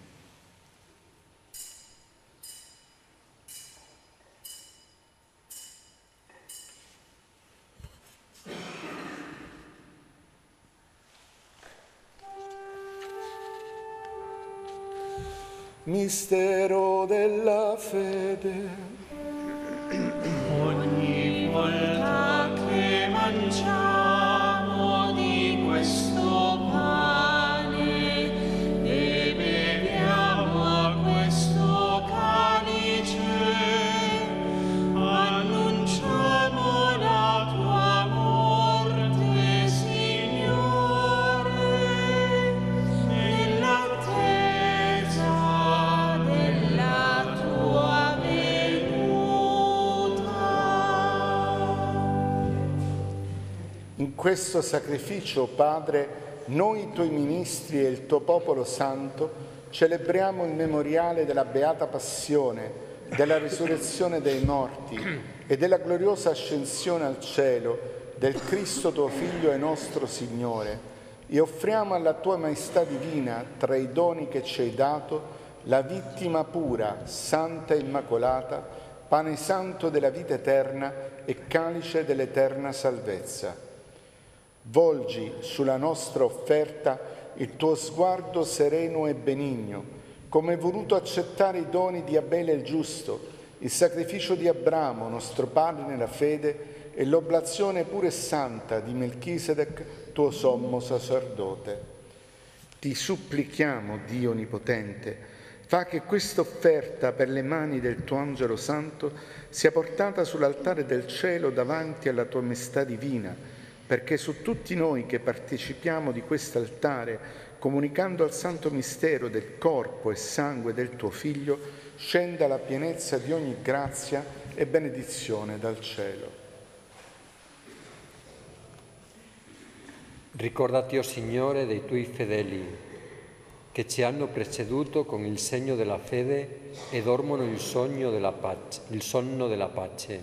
Mistero della fede. Ogni volta che mangiamo di questo pane e beviamo a questo calice, annunciamo la tua morte, Signore, nell'attesa della tua venuta. In questo sacrificio, Padre, noi tuoi ministri e il tuo popolo santo celebriamo il memoriale della Beata Passione della risurrezione dei morti e della gloriosa ascensione al cielo del Cristo tuo Figlio e nostro Signore, e offriamo alla tua maestà divina, tra i doni che ci hai dato, la vittima pura, santa e immacolata, pane santo della vita eterna e calice dell'eterna salvezza. Volgi sulla nostra offerta il tuo sguardo sereno e benigno, come hai voluto accettare i doni di Abele il giusto, il sacrificio di Abramo, nostro padre nella fede, e l'oblazione pura e santa di Melchisedec, tuo sommo sacerdote. Ti supplichiamo, Dio Onnipotente, fa che questa offerta per le mani del tuo angelo santo sia portata sull'altare del cielo davanti alla tua maestà divina, perché su tutti noi che partecipiamo di quest'altare, comunicando al santo mistero del corpo e sangue del tuo Figlio, scenda la pienezza di ogni grazia e benedizione dal cielo. Ricordati, o Signore, dei tuoi fedeli che ci hanno preceduto con il segno della fede e dormono il sonno della pace.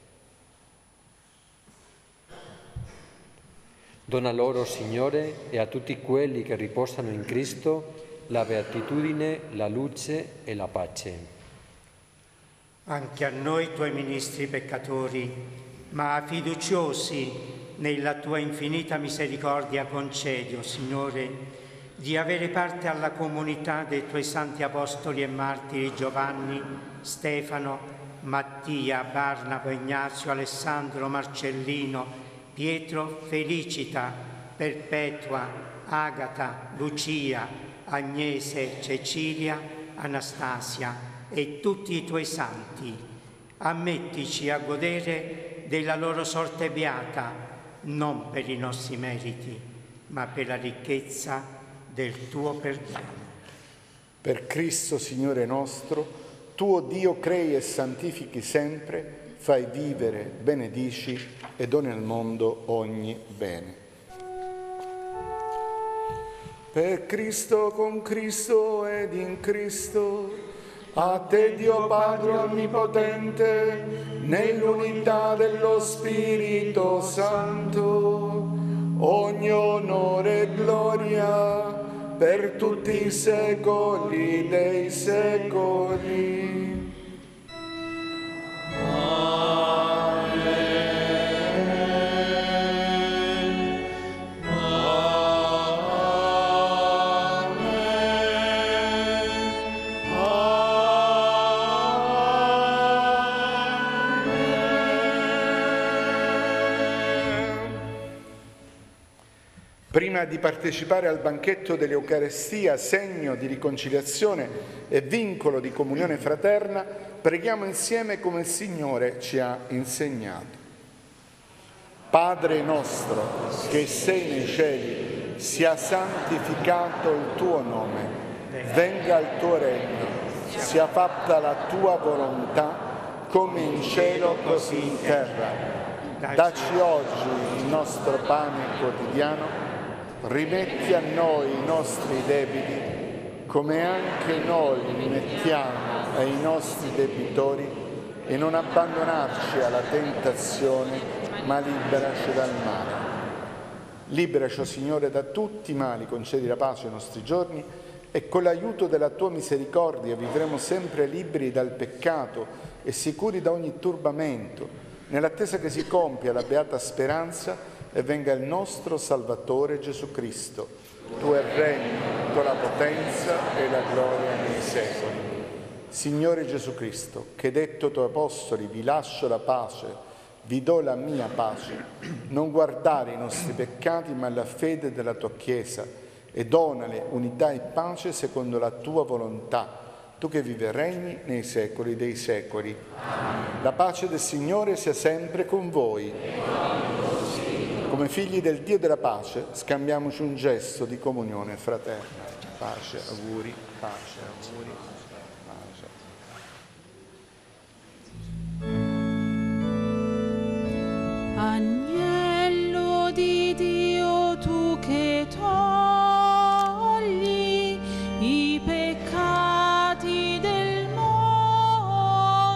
Dona loro, Signore, e a tutti quelli che riposano in Cristo la beatitudine, la luce e la pace. Anche a noi, tuoi ministri peccatori, ma fiduciosi nella tua infinita misericordia, concedi, o Signore, di avere parte alla comunità dei tuoi santi apostoli e martiri Giovanni, Stefano, Mattia, Barnaba, Ignazio, Alessandro, Marcellino, Pietro, Felicita, Perpetua, Agata, Lucia, Agnese, Cecilia, Anastasia e tutti i tuoi santi. Ammettici a godere della loro sorte beata, non per i nostri meriti, ma per la ricchezza del tuo perdono. Per Cristo, Signore nostro, tuo Dio crei e santifichi sempre, fai vivere, benedici e doni al mondo ogni bene. Per Cristo, con Cristo ed in Cristo, a te Dio Padre Onnipotente, nell'unità dello Spirito Santo, ogni onore e gloria per tutti i secoli dei secoli. Prima di partecipare al banchetto dell'Eucarestia, segno di riconciliazione e vincolo di comunione fraterna, preghiamo insieme come il Signore ci ha insegnato. Padre nostro, che sei nei cieli, sia santificato il tuo nome, venga il tuo regno, sia fatta la tua volontà, come in cielo così in terra. Dacci oggi il nostro pane quotidiano, rimetti a noi i nostri debiti, come anche noi rimettiamo ai nostri debitori, e non abbandonarci alla tentazione, ma liberaci dal male. Liberaci, o Signore, da tutti i mali, concedi la pace ai nostri giorni, e con l'aiuto della tua misericordia vivremo sempre liberi dal peccato e sicuri da ogni turbamento, nell'attesa che si compia la beata speranza e venga il nostro Salvatore Gesù Cristo. Tu regni, tu la potenza e la gloria nei secoli. Signore Gesù Cristo, che detto ai tuoi apostoli, vi lascio la pace, vi do la mia pace, non guardare i nostri peccati ma la fede della tua Chiesa, e donale unità e pace secondo la tua volontà, tu che vivi e regni nei secoli dei secoli. La pace del Signore sia sempre con voi. Come figli del Dio della pace, scambiamoci un gesto di comunione fraterna. Pace, auguri, pace, auguri, pace. Agnello di Dio, tu che togli i peccati del mondo,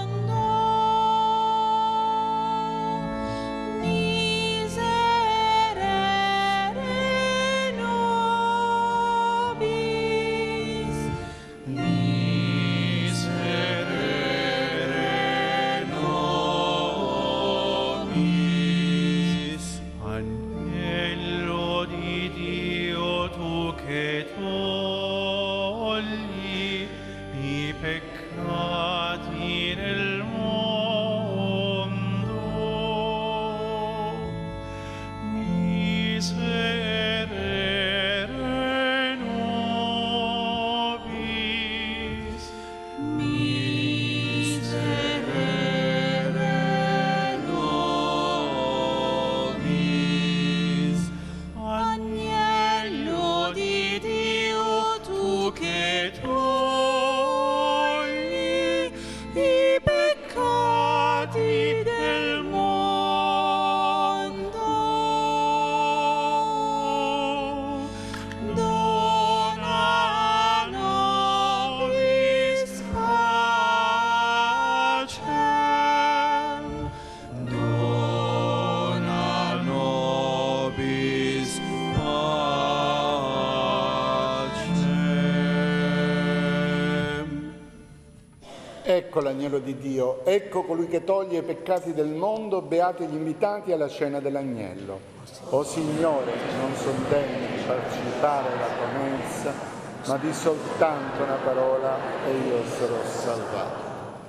Ecco l'agnello di Dio, ecco colui che toglie i peccati del mondo, beati gli invitati alla cena dell'agnello. O Signore, non sono degno di partecipare alla tua mensa, ma di soltanto una parola e io sarò salvato.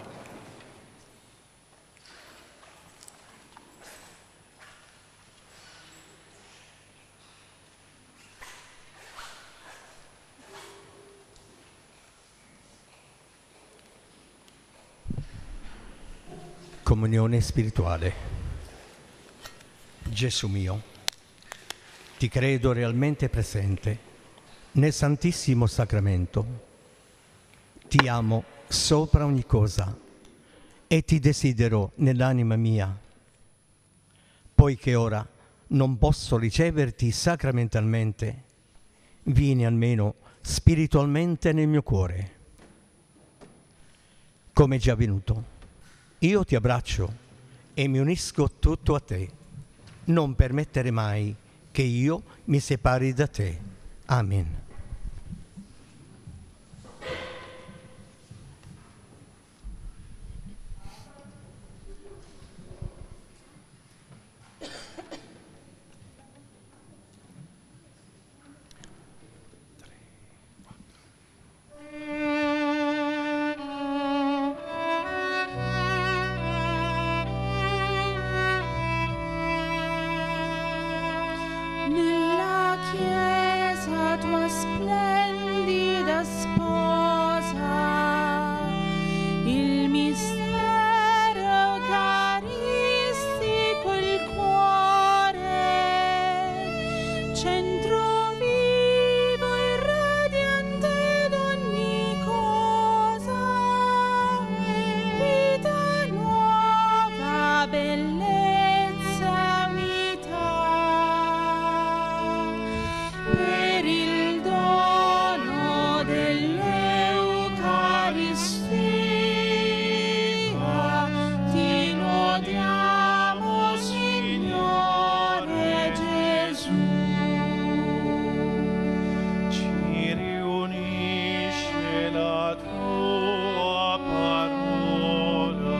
Comunione spirituale. Gesù mio, ti credo realmente presente nel Santissimo Sacramento. Ti amo sopra ogni cosa e ti desidero nell'anima mia. Poiché ora non posso riceverti sacramentalmente, vieni almeno spiritualmente nel mio cuore. Come già avvenuto, io ti abbraccio e mi unisco tutto a te. Non permettere mai che io mi separi da te. Amen. Nella chiesa tua splendida sposa, il mistero caristico il cuore, centro vivo e radiante d'ogni cosa, vita nuova, bellezza, unità. Per il dono dell'Eucaristia ti lodiamo, Signore Gesù. Ci riunisce la tua parola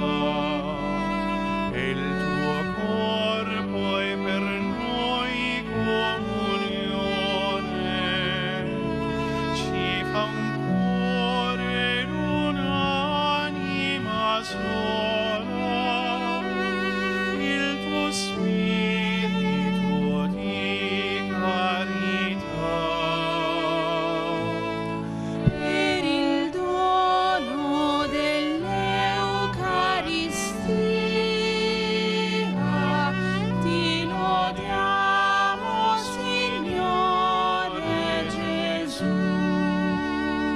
e il tuo corpo è per noi comunione. Ci fa un cuore e un'anima sola, il tuo spirito di carità. Per il dono dell'Eucaristia ti lodiamo, Signore Gesù.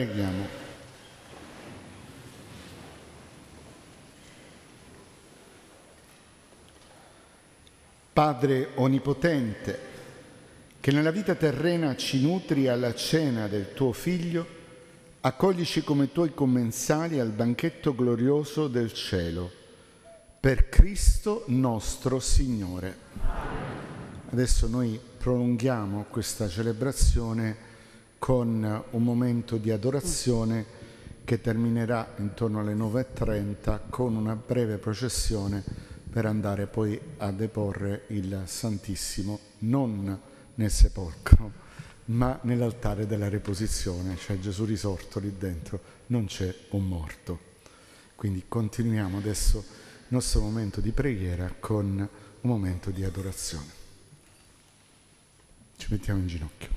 Preghiamo. Padre Onnipotente, che nella vita terrena ci nutri alla cena del tuo Figlio, accoglici come tuoi commensali al banchetto glorioso del cielo. Per Cristo nostro Signore. Adesso noi prolunghiamo questa celebrazione con un momento di adorazione che terminerà intorno alle 9:30 con una breve processione per andare poi a deporre il Santissimo non nel sepolcro ma nell'altare della Reposizione. C'è Gesù risorto lì dentro, non c'è un morto. Quindi continuiamo adesso il nostro momento di preghiera con un momento di adorazione. Ci mettiamo in ginocchio.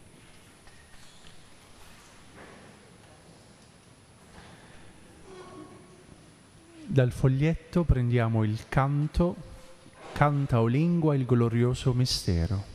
Dal foglietto prendiamo il canto Canta o lingua il glorioso mistero.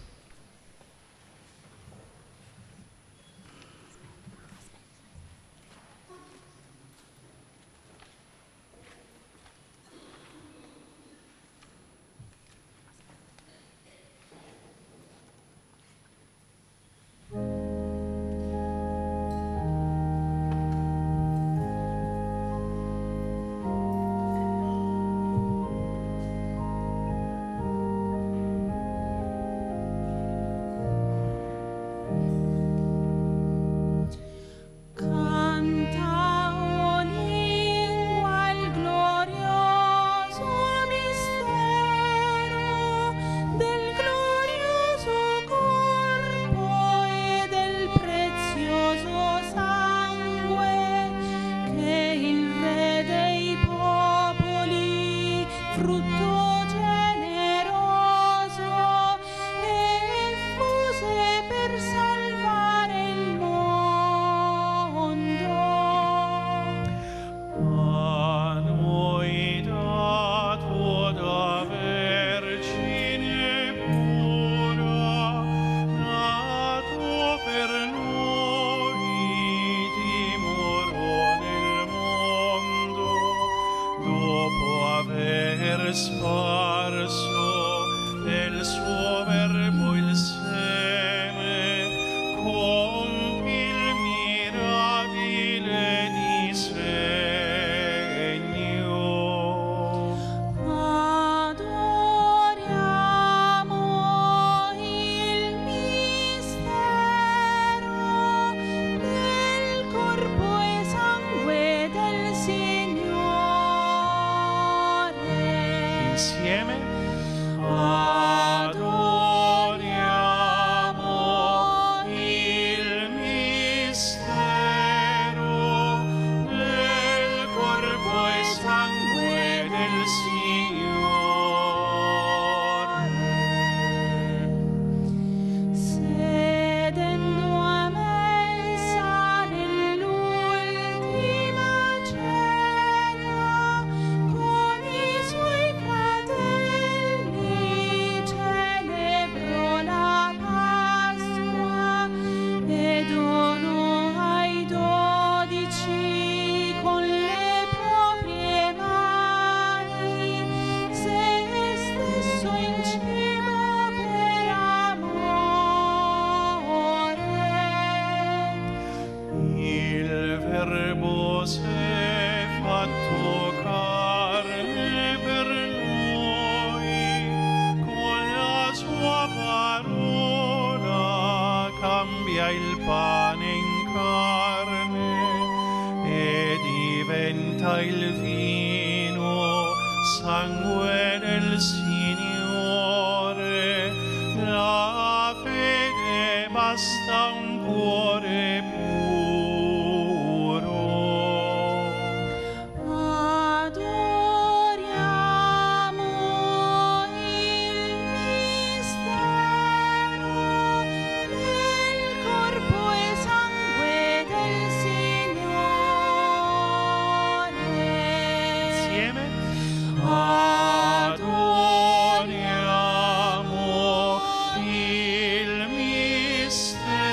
Adoriamo il mistero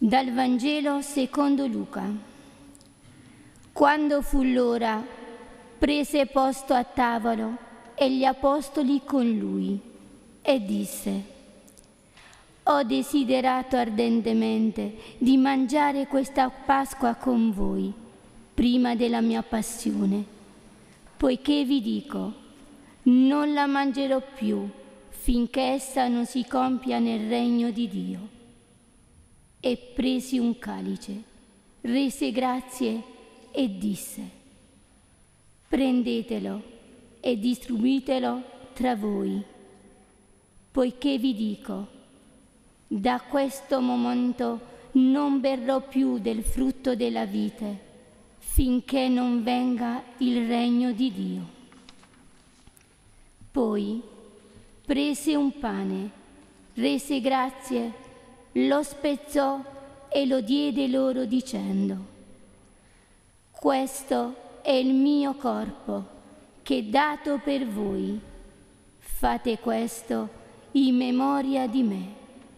Dal Vangelo secondo Luca. Quando fu l'ora, prese posto a tavolo e gli apostoli con lui e disse: ho desiderato ardentemente di mangiare questa Pasqua con voi prima della mia passione, poiché vi dico, non la mangerò più finché essa non si compia nel regno di Dio. E presi un calice, rese grazie e disse: prendetelo e distribuitelo tra voi, poiché vi dico, da questo momento non berrò più del frutto della vite, finché non venga il regno di Dio. Poi prese un pane, rese grazie, lo spezzò e lo diede loro dicendo: questo è il mio corpo che è dato per voi, fate questo in memoria di me.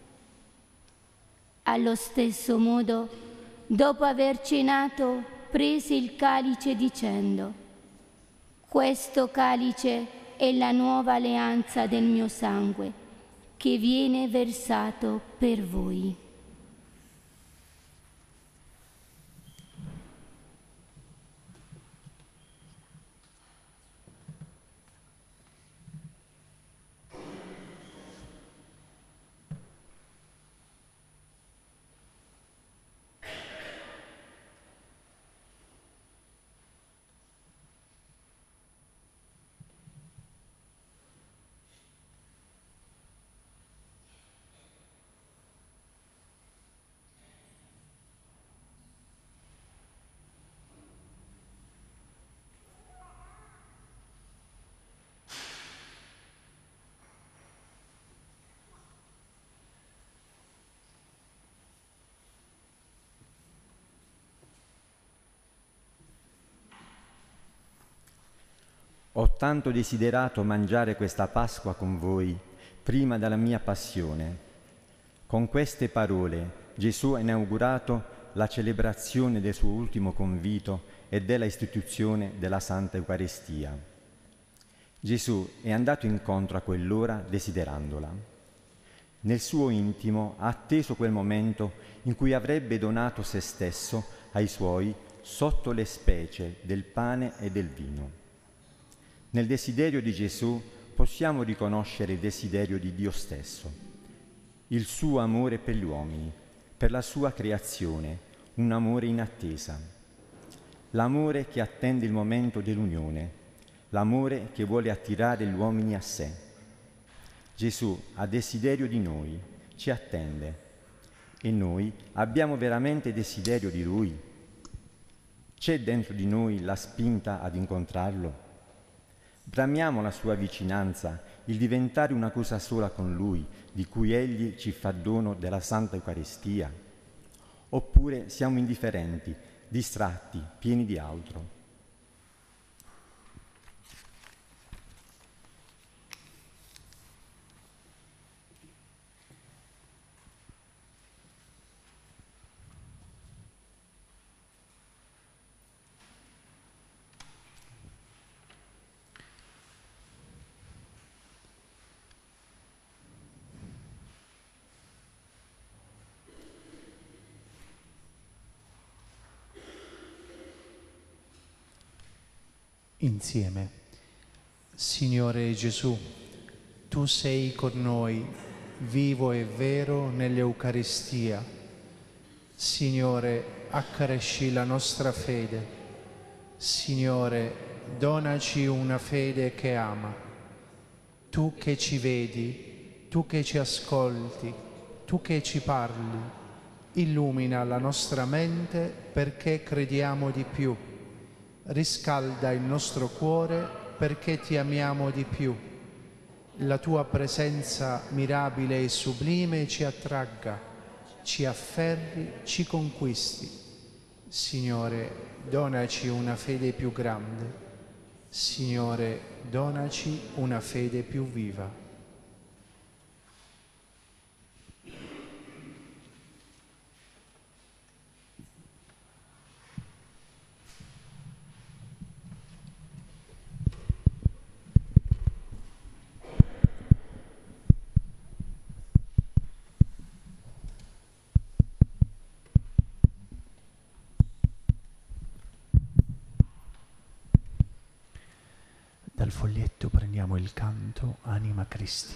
Allo stesso modo, dopo aver cenato, prese il calice dicendo: questo calice è la nuova alleanza del mio sangue, che viene versato per voi. Ho tanto desiderato mangiare questa Pasqua con voi, prima della mia passione. Con queste parole Gesù ha inaugurato la celebrazione del suo ultimo convito e della istituzione della Santa Eucaristia. Gesù è andato incontro a quell'ora desiderandola. Nel suo intimo ha atteso quel momento in cui avrebbe donato se stesso ai suoi sotto le specie del pane e del vino. Nel desiderio di Gesù possiamo riconoscere il desiderio di Dio stesso, il suo amore per gli uomini, per la sua creazione, un amore in attesa, l'amore che attende il momento dell'unione, l'amore che vuole attirare gli uomini a sé. Gesù ha desiderio di noi, ci attende, e noi abbiamo veramente desiderio di Lui? C'è dentro di noi la spinta ad incontrarlo? Bramiamo la sua vicinanza, il diventare una cosa sola con Lui, di cui Egli ci fa dono della Santa Eucaristia? Oppure siamo indifferenti, distratti, pieni di altro? Insieme. Signore Gesù, Tu sei con noi, vivo e vero nell'Eucaristia. Signore, accresci la nostra fede. Signore, donaci una fede che ama. Tu che ci vedi, Tu che ci ascolti, Tu che ci parli, illumina la nostra mente perché crediamo di più. Riscalda il nostro cuore perché ti amiamo di più. La tua presenza mirabile e sublime ci attragga, ci afferri, ci conquisti. Signore, donaci una fede più grande. Signore, donaci una fede più viva. dal foglietto prendiamo il canto Anima Christi.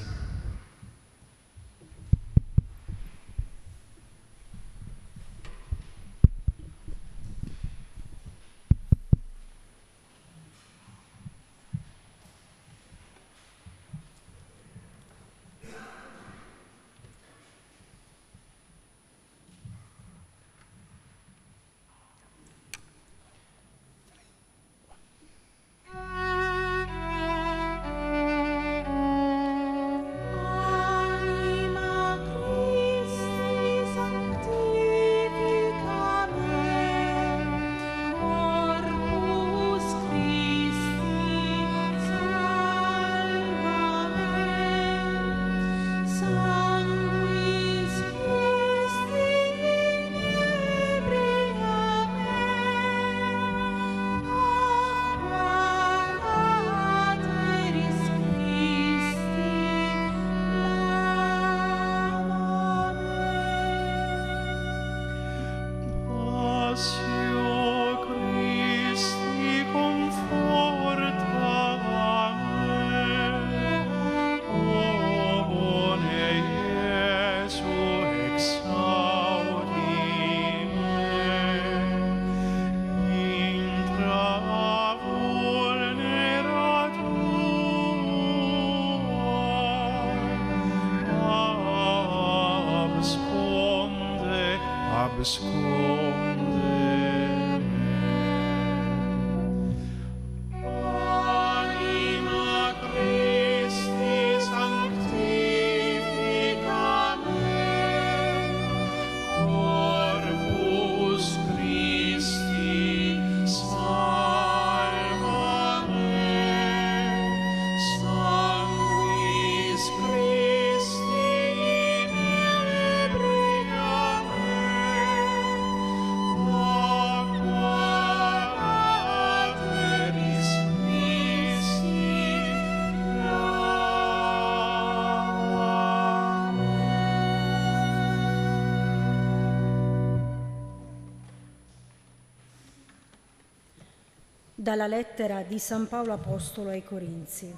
Dalla lettera di San Paolo Apostolo ai Corinzi.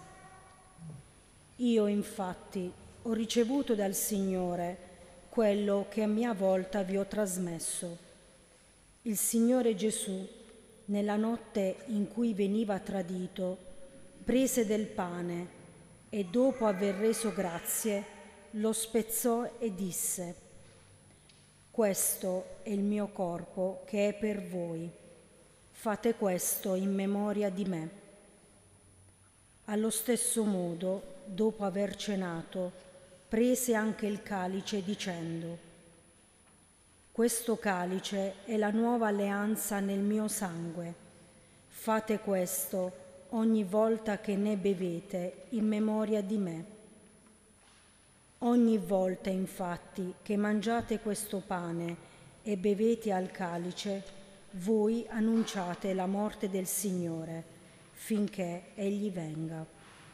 Io infatti ho ricevuto dal Signore quello che a mia volta vi ho trasmesso. Il Signore Gesù, nella notte in cui veniva tradito, prese del pane e dopo aver reso grazie, lo spezzò e disse: questo è il mio corpo che è per voi. Fate questo in memoria di me. Allo stesso modo, dopo aver cenato, prese anche il calice dicendo: questo calice è la nuova alleanza nel mio sangue. Fate questo ogni volta che ne bevete in memoria di me. Ogni volta, infatti, che mangiate questo pane e bevete al calice, voi annunciate la morte del Signore finché Egli venga.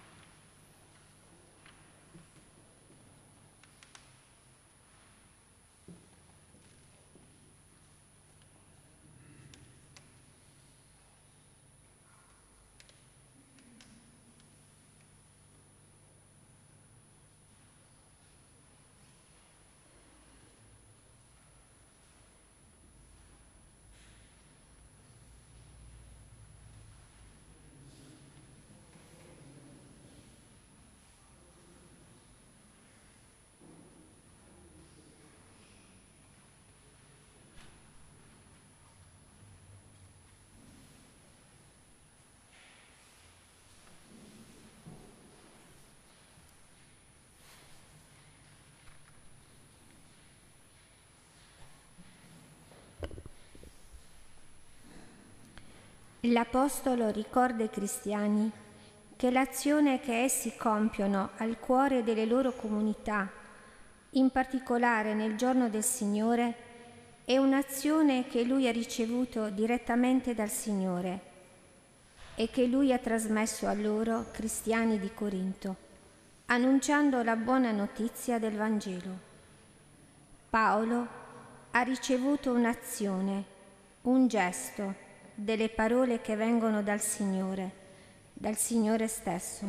L'Apostolo ricorda ai cristiani che l'azione che essi compiono al cuore delle loro comunità, in particolare nel giorno del Signore, è un'azione che Lui ha ricevuto direttamente dal Signore e che Lui ha trasmesso a loro, cristiani di Corinto, annunciando la buona notizia del Vangelo. Paolo ha ricevuto un'azione, un gesto, delle parole che vengono dal Signore, dal Signore stesso.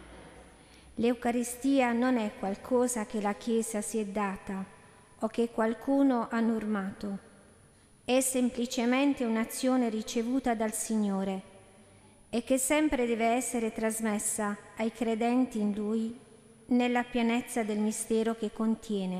L'Eucaristia non è qualcosa che la Chiesa si è data o che qualcuno ha normato. È semplicemente un'azione ricevuta dal Signore e che sempre deve essere trasmessa ai credenti in Lui nella pienezza del mistero che contiene.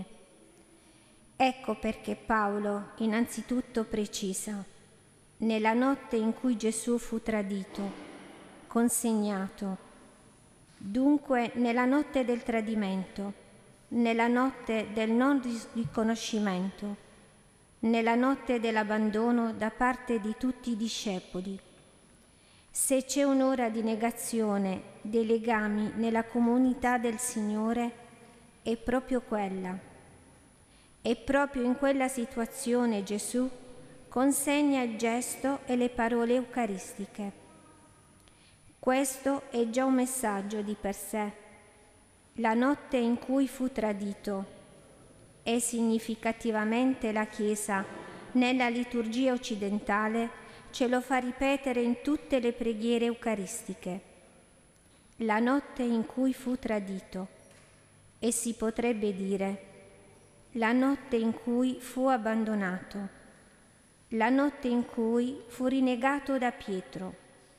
Ecco perché Paolo innanzitutto precisa: nella notte in cui Gesù fu tradito, consegnato. Dunque nella notte del tradimento, nella notte del non riconoscimento, nella notte dell'abbandono da parte di tutti i discepoli. Se c'è un'ora di negazione dei legami nella comunità del Signore, è proprio quella. E proprio in quella situazione Gesù consegna il gesto e le parole eucaristiche. Questo è già un messaggio di per sé. La notte in cui fu tradito, e significativamente la Chiesa nella liturgia occidentale ce lo fa ripetere in tutte le preghiere eucaristiche. La notte in cui fu tradito, e si potrebbe dire la notte in cui fu abbandonato, la notte in cui fu rinegato da Pietro.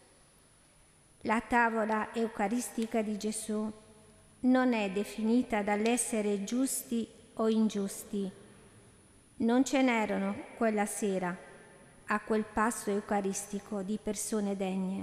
La tavola eucaristica di Gesù non è definita dall'essere giusti o ingiusti. Non ce n'erano quella sera a quel pasto eucaristico di persone degne,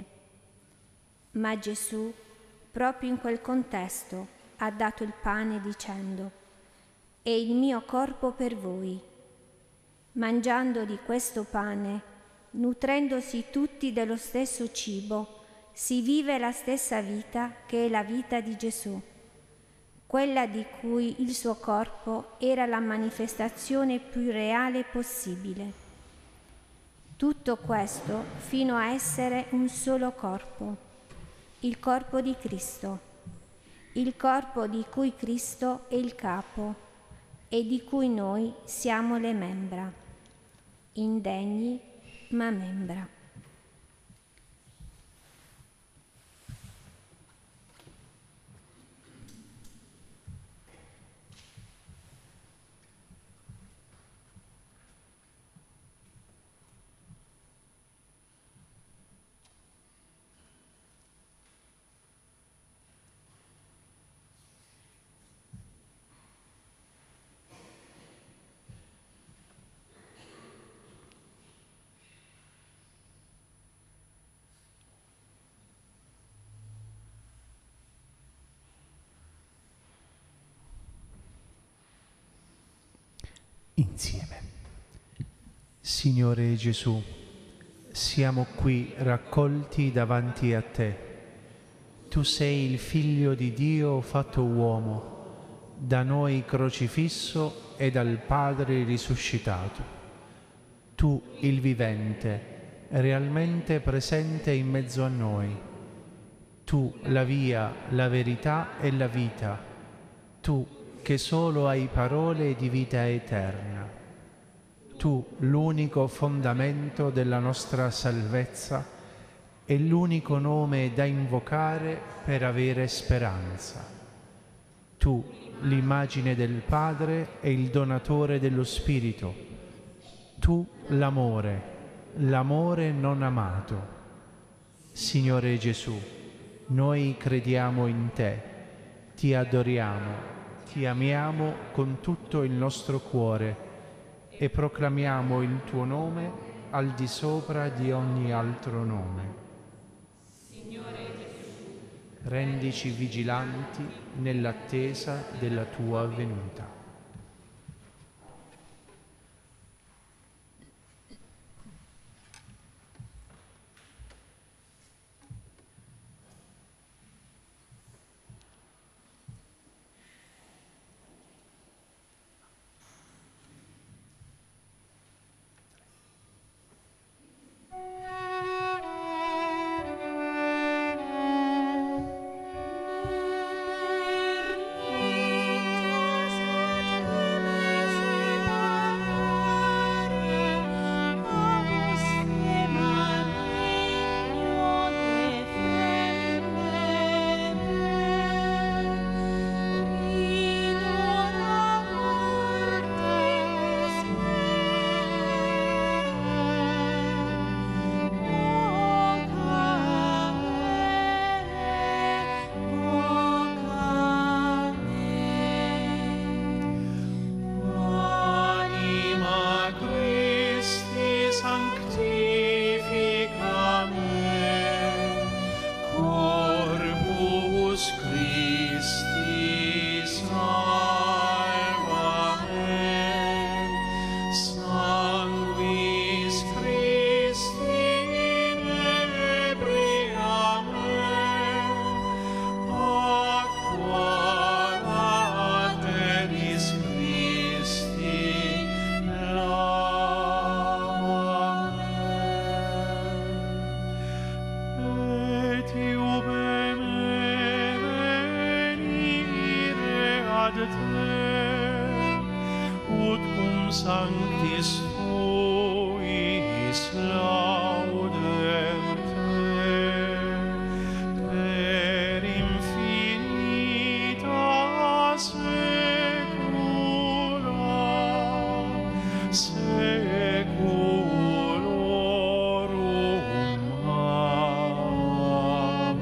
ma Gesù, proprio in quel contesto, ha dato il pane dicendo: «È il mio corpo per voi». Mangiando di questo pane, nutrendosi tutti dello stesso cibo, si vive la stessa vita che è la vita di Gesù, quella di cui il suo corpo era la manifestazione più reale possibile. Tutto questo fino a essere un solo corpo, il corpo di Cristo, il corpo di cui Cristo è il capo e di cui noi siamo le membra, indegni ma membra. Insieme. Signore Gesù, siamo qui raccolti davanti a te. Tu sei il Figlio di Dio fatto uomo, da noi crocifisso e dal Padre risuscitato. Tu, il vivente, realmente presente in mezzo a noi. Tu, la via, la verità e la vita. Tu, che solo hai parole di vita eterna. Tu, l'unico fondamento della nostra salvezza e l'unico nome da invocare per avere speranza. Tu, l'immagine del Padre e il donatore dello Spirito. Tu, l'amore, l'amore non amato. Signore Gesù, noi crediamo in te, ti adoriamo, ti amiamo con tutto il nostro cuore e proclamiamo il tuo nome al di sopra di ogni altro nome. Signore Gesù, rendici vigilanti nell'attesa della tua venuta. Ernest cum sanctis tuis laudem te, per infinita secula seculorum. Amen.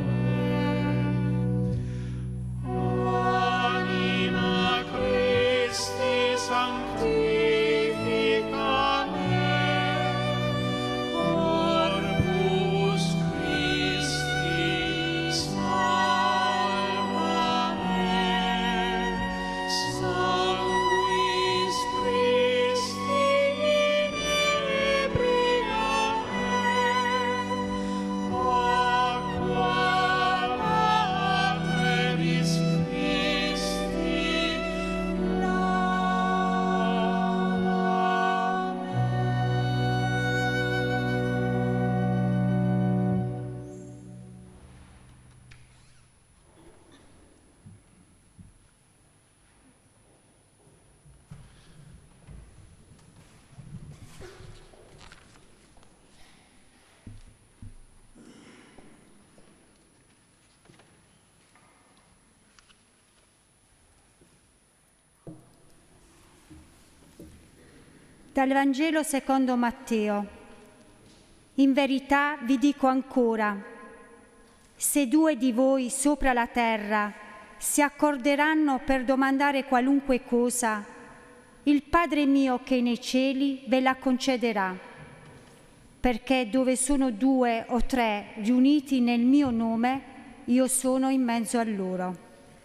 Anima Christi sanctifica me, Corpus Christi salva me, Sanguis Christi inebria me, Aqua Lateris Christi lava me. Dal Vangelo secondo Matteo. In verità vi dico ancora, se 2 di voi sopra la terra si accorderanno per domandare qualunque cosa, il Padre mio che è nei cieli ve la concederà. Perché dove sono 2 o 3 riuniti nel mio nome, io sono in mezzo a loro.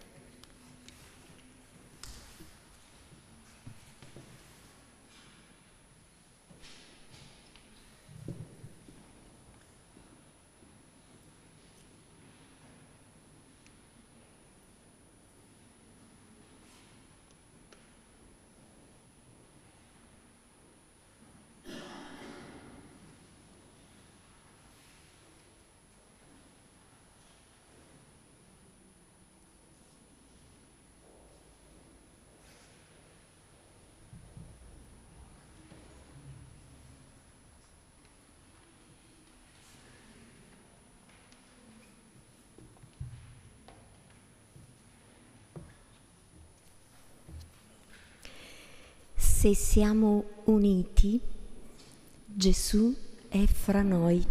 Se siamo uniti, Gesù è fra noi.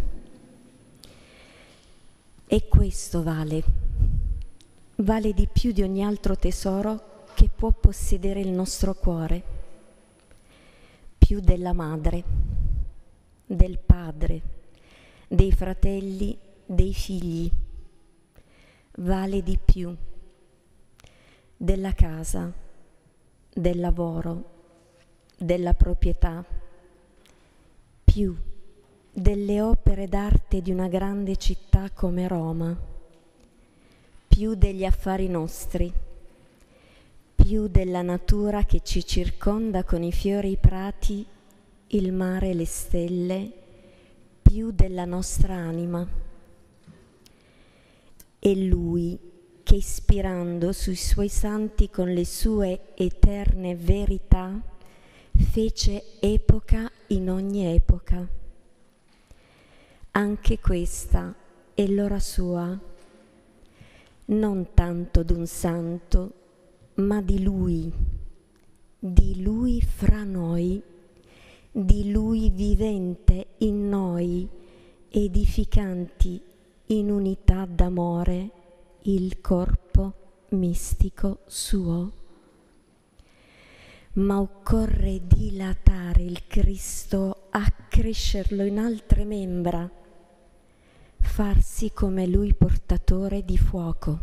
E questo vale di più di ogni altro tesoro che può possedere il nostro cuore, più della madre, del padre, dei fratelli, dei figli. Vale di più della casa, del lavoro, della proprietà, più delle opere d'arte di una grande città come Roma, più degli affari nostri, più della natura che ci circonda con i fiori, i prati, il mare e le stelle, più della nostra anima. E Lui che ispirando sui Suoi santi con le Sue eterne verità, fece epoca in ogni epoca. Anche questa è l'ora sua, non tanto d'un santo, ma di Lui fra noi, di Lui vivente in noi, edificanti in unità d'amore il corpo mistico suo. Ma occorre dilatare il Cristo, accrescerlo in altre membra, farsi come Lui portatore di fuoco,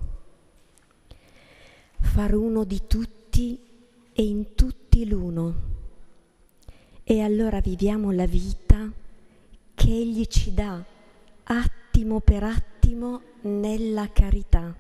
far uno di tutti e in tutti l'uno. E allora viviamo la vita che Egli ci dà, attimo per attimo, nella carità.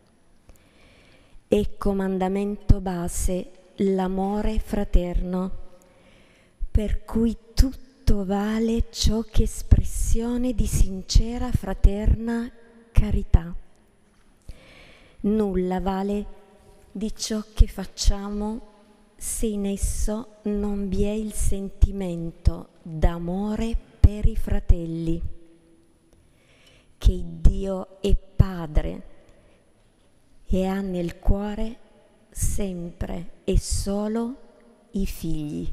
E comandamento base l'amore fraterno, per cui tutto vale ciò che è espressione di sincera fraterna carità. Nulla vale di ciò che facciamo se in esso non vi è il sentimento d'amore per i fratelli, che Dio è Padre e ha nel cuore sempre e solo i figli.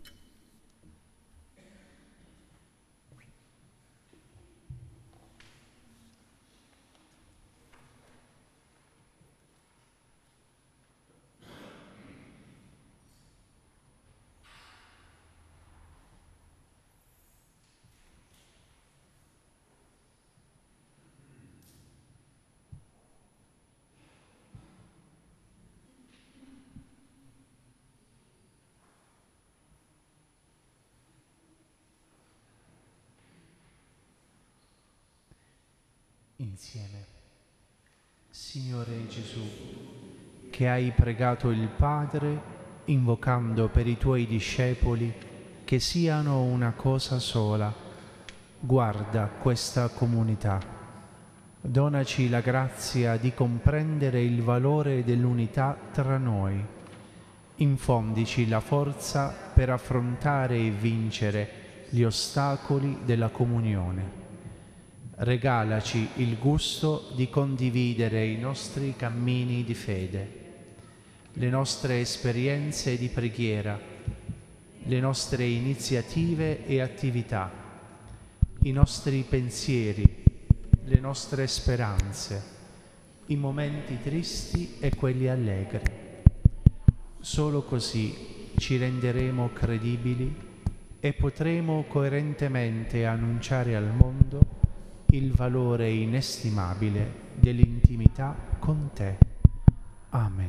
Insieme. Signore Gesù, che hai pregato il Padre invocando per i tuoi discepoli che siano una cosa sola, guarda questa comunità. Donaci la grazia di comprendere il valore dell'unità tra noi. Infondici la forza per affrontare e vincere gli ostacoli della comunione. Regalaci il gusto di condividere i nostri cammini di fede, le nostre esperienze di preghiera, le nostre iniziative e attività, i nostri pensieri, le nostre speranze, i momenti tristi e quelli allegri. Solo così ci renderemo credibili e potremo coerentemente annunciare al mondo il valore inestimabile dell'intimità con te. Amen.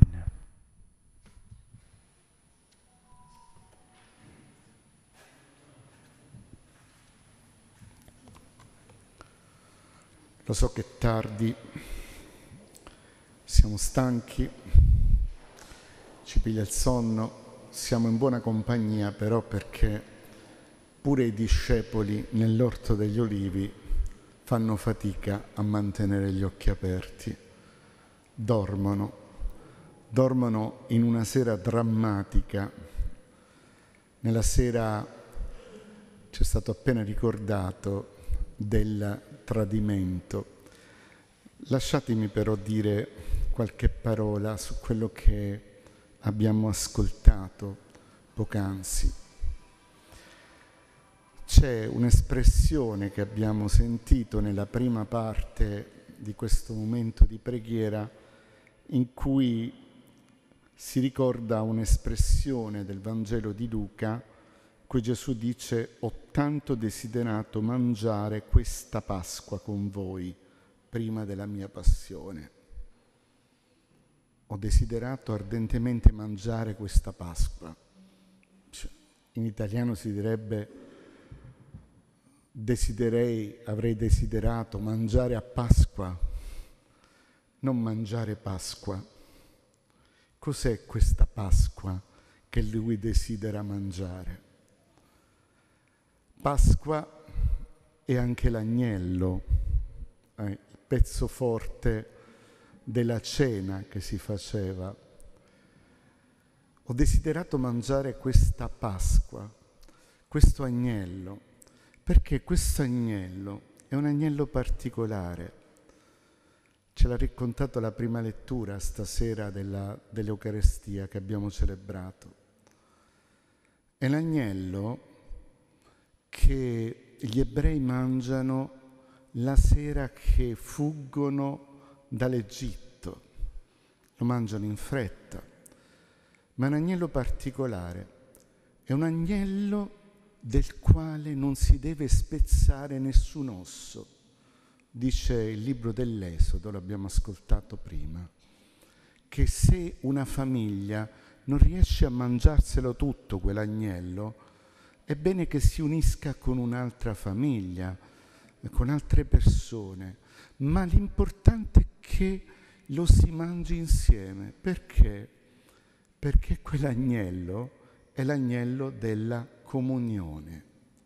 Lo so che è tardi, siamo stanchi, ci piglia il sonno, siamo in buona compagnia però perché pure i discepoli nell'Orto degli Olivi fanno fatica a mantenere gli occhi aperti, dormono in una sera drammatica. Nella sera, ci è stato appena ricordato, del tradimento. Lasciatemi però dire qualche parola su quello che abbiamo ascoltato poc'anzi. C'è un'espressione che abbiamo sentito nella prima parte di questo momento di preghiera in cui si ricorda un'espressione del Vangelo di Luca in cui Gesù dice: «Ho tanto desiderato mangiare questa Pasqua con voi prima della mia passione». Ho desiderato ardentemente mangiare questa Pasqua. In italiano si direbbe avrei desiderato mangiare a Pasqua, non mangiare Pasqua. Cos'è questa Pasqua che lui desidera mangiare? Pasqua è anche l'agnello, il pezzo forte della cena che si faceva. Ho desiderato mangiare questa Pasqua, questo agnello, perché questo agnello è un agnello particolare. Ce l'ha raccontato la prima lettura stasera dell'Eucarestia che abbiamo celebrato. È l'agnello che gli ebrei mangiano la sera che fuggono dall'Egitto. Lo mangiano in fretta, ma è un agnello particolare. È un agnello del quale non si deve spezzare nessun osso. Dice il libro dell'Esodo, l'abbiamo ascoltato prima, che se una famiglia non riesce a mangiarselo tutto quell'agnello, è bene che si unisca con un'altra famiglia, con altre persone, ma l'importante è che lo si mangi insieme. Perché? Perché quell'agnello è l'agnello della comunione.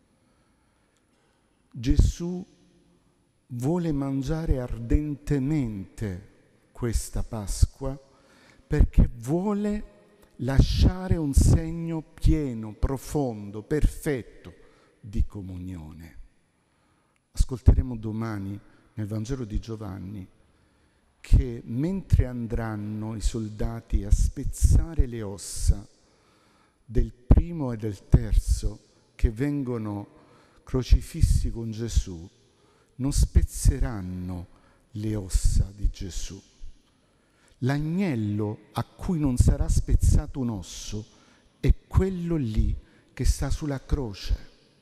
Gesù vuole mangiare ardentemente questa Pasqua perché vuole lasciare un segno pieno, profondo, perfetto di comunione. Ascolteremo domani nel Vangelo di Giovanni che mentre andranno i soldati a spezzare le ossa del primo e del terzo che vengono crocifissi con Gesù, non spezzeranno le ossa di Gesù. L'agnello a cui non sarà spezzato un osso è quello lì che sta sulla croce.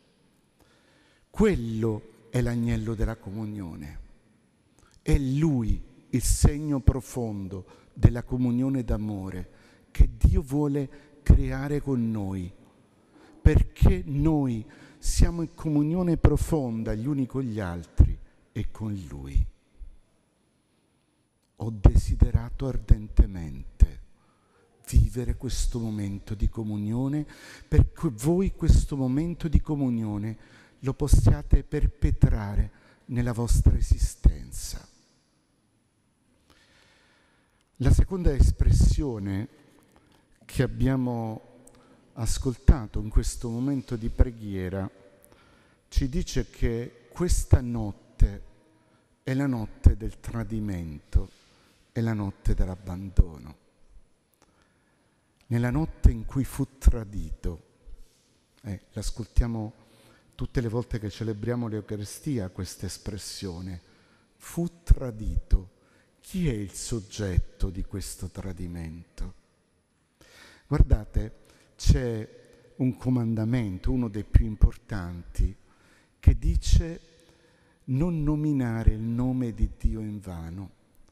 Quello è l'agnello della comunione. È lui il segno profondo della comunione d'amore che Dio vuole creare con noi, perché noi siamo in comunione profonda gli uni con gli altri e con Lui. Ho desiderato ardentemente vivere questo momento di comunione, perché voi questo momento di comunione lo possiate perpetrare nella vostra esistenza. La seconda espressione che abbiamo ascoltato in questo momento di preghiera ci dice che questa notte è la notte del tradimento, è la notte dell'abbandono. Nella notte in cui fu tradito, l'ascoltiamo tutte le volte che celebriamo l'Eucaristia questa espressione, fu tradito. Chi è il soggetto di questo tradimento? Guardate, c'è un comandamento, uno dei più importanti, che dice non nominare il nome di Dio in vano.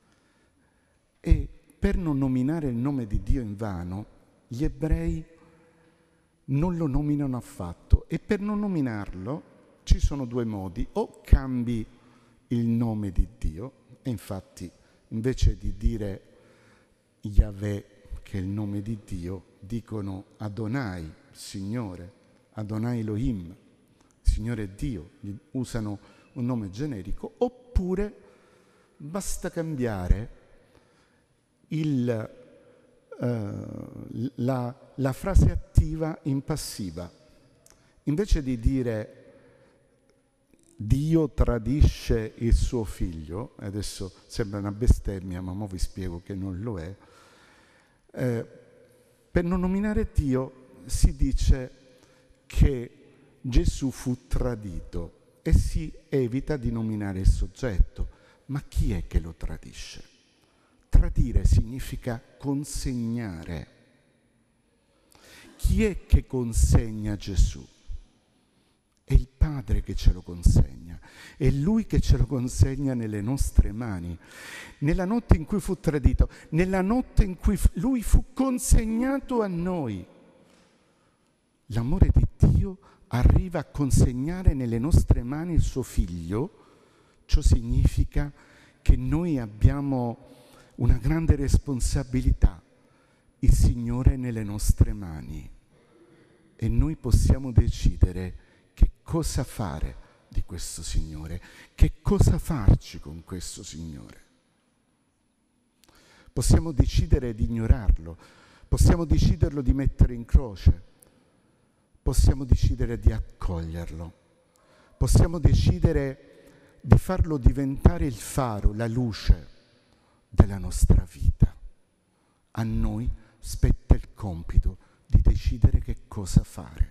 E per non nominare il nome di Dio in vano, gli ebrei non lo nominano affatto. E per non nominarlo ci sono due modi: o cambi il nome di Dio, e infatti invece di dire Yahweh, che è il nome di Dio, dicono Adonai, Signore, Adonai Elohim, Signore Dio, usano un nome generico, oppure basta cambiare la frase attiva in passiva. Invece di dire Dio tradisce il suo figlio, adesso sembra una bestemmia, ma ora vi spiego che non lo è, per non nominare Dio si dice che Gesù fu tradito e si evita di nominare il soggetto. Ma chi è che lo tradisce? Tradire significa consegnare. Chi è che consegna Gesù? È il Padre che ce lo consegna, è Lui che ce lo consegna nelle nostre mani. Nella notte in cui fu tradito, nella notte in cui Lui fu consegnato a noi, l'amore di Dio arriva a consegnare nelle nostre mani il suo Figlio. Ciò significa che noi abbiamo una grande responsabilità, il Signore è nelle nostre mani e noi possiamo decidere che cosa fare di questo Signore, che cosa farci con questo Signore. Possiamo decidere di ignorarlo, possiamo deciderlo di mettere in croce, possiamo decidere di accoglierlo, possiamo decidere di farlo diventare il faro, la luce della nostra vita. A noi spetta il compito di decidere che cosa fare.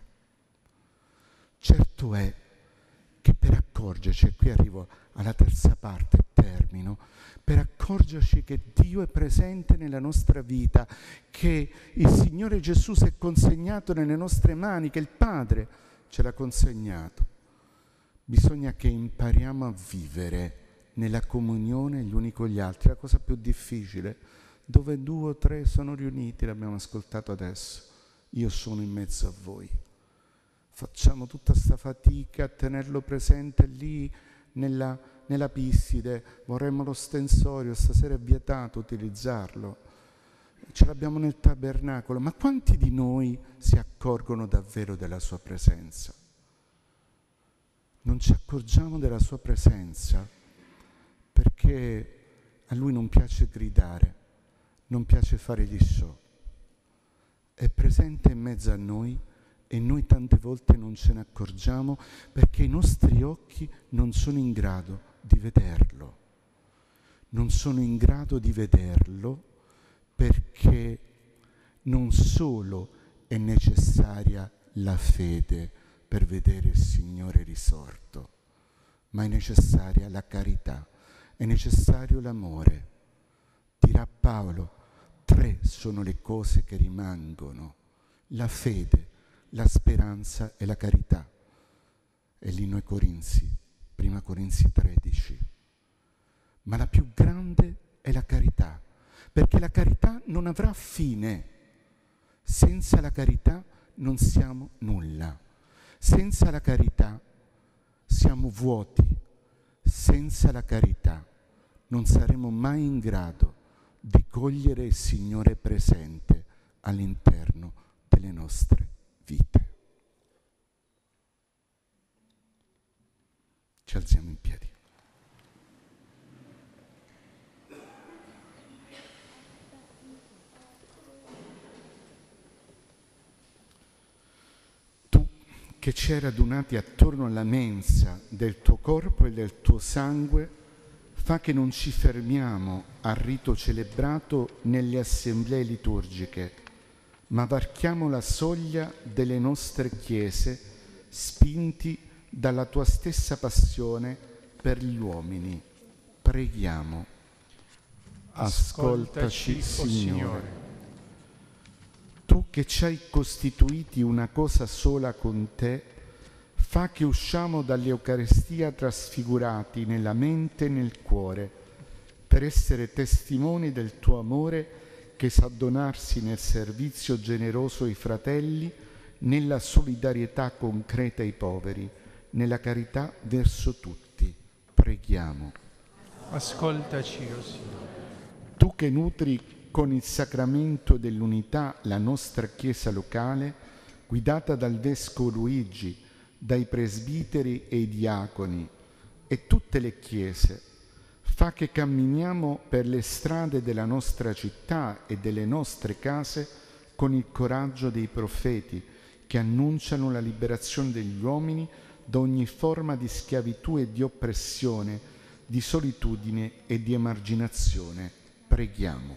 Certo è che per accorgerci, e qui arrivo alla terza parte, termino, per accorgerci che Dio è presente nella nostra vita, che il Signore Gesù si è consegnato nelle nostre mani, che il Padre ce l'ha consegnato, bisogna che impariamo a vivere nella comunione gli uni con gli altri. La cosa più difficile, dove 2 o 3 sono riuniti, l'abbiamo ascoltato adesso, io sono in mezzo a voi. Facciamo tutta questa fatica a tenerlo presente lì nella pistide, vorremmo lo stensorio, stasera è vietato utilizzarlo, ce l'abbiamo nel tabernacolo, ma quanti di noi si accorgono davvero della sua presenza? Non ci accorgiamo della sua presenza perché a lui non piace gridare, non piace fare gli show, è presente in mezzo a noi e noi tante volte non ce ne accorgiamo perché i nostri occhi non sono in grado di vederlo. Non sono in grado di vederlo perché non solo è necessaria la fede per vedere il Signore risorto, ma è necessaria la carità, è necessario l'amore. Dirà Paolo, 3 sono le cose che rimangono: la fede, la speranza e la carità. E l'inno ai Corinzi, prima Corinzi 13. Ma la più grande è la carità, perché la carità non avrà fine. Senza la carità non siamo nulla. Senza la carità siamo vuoti. Senza la carità non saremo mai in grado di cogliere il Signore presente all'interno delle nostre vite. Ci alziamo in piedi. Tu che ci hai radunati attorno alla mensa del tuo corpo e del tuo sangue, fa che non ci fermiamo al rito celebrato nelle assemblee liturgiche, ma varchiamo la soglia delle nostre chiese, spinti dalla tua stessa passione per gli uomini. Preghiamo. Ascoltaci, Signore. Tu che ci hai costituiti una cosa sola con te, fa che usciamo dall'Eucaristia trasfigurati nella mente e nel cuore, per essere testimoni del tuo amore che sa donarsi nel servizio generoso ai fratelli, nella solidarietà concreta ai poveri, nella carità verso tutti. Preghiamo. Ascoltaci, o Signore. Tu che nutri con il sacramento dell'unità la nostra Chiesa locale, guidata dal Vescovo Luigi, dai presbiteri e i diaconi e tutte le chiese, fa che camminiamo per le strade della nostra città e delle nostre case con il coraggio dei profeti che annunciano la liberazione degli uomini da ogni forma di schiavitù e di oppressione, di solitudine e di emarginazione. Preghiamo.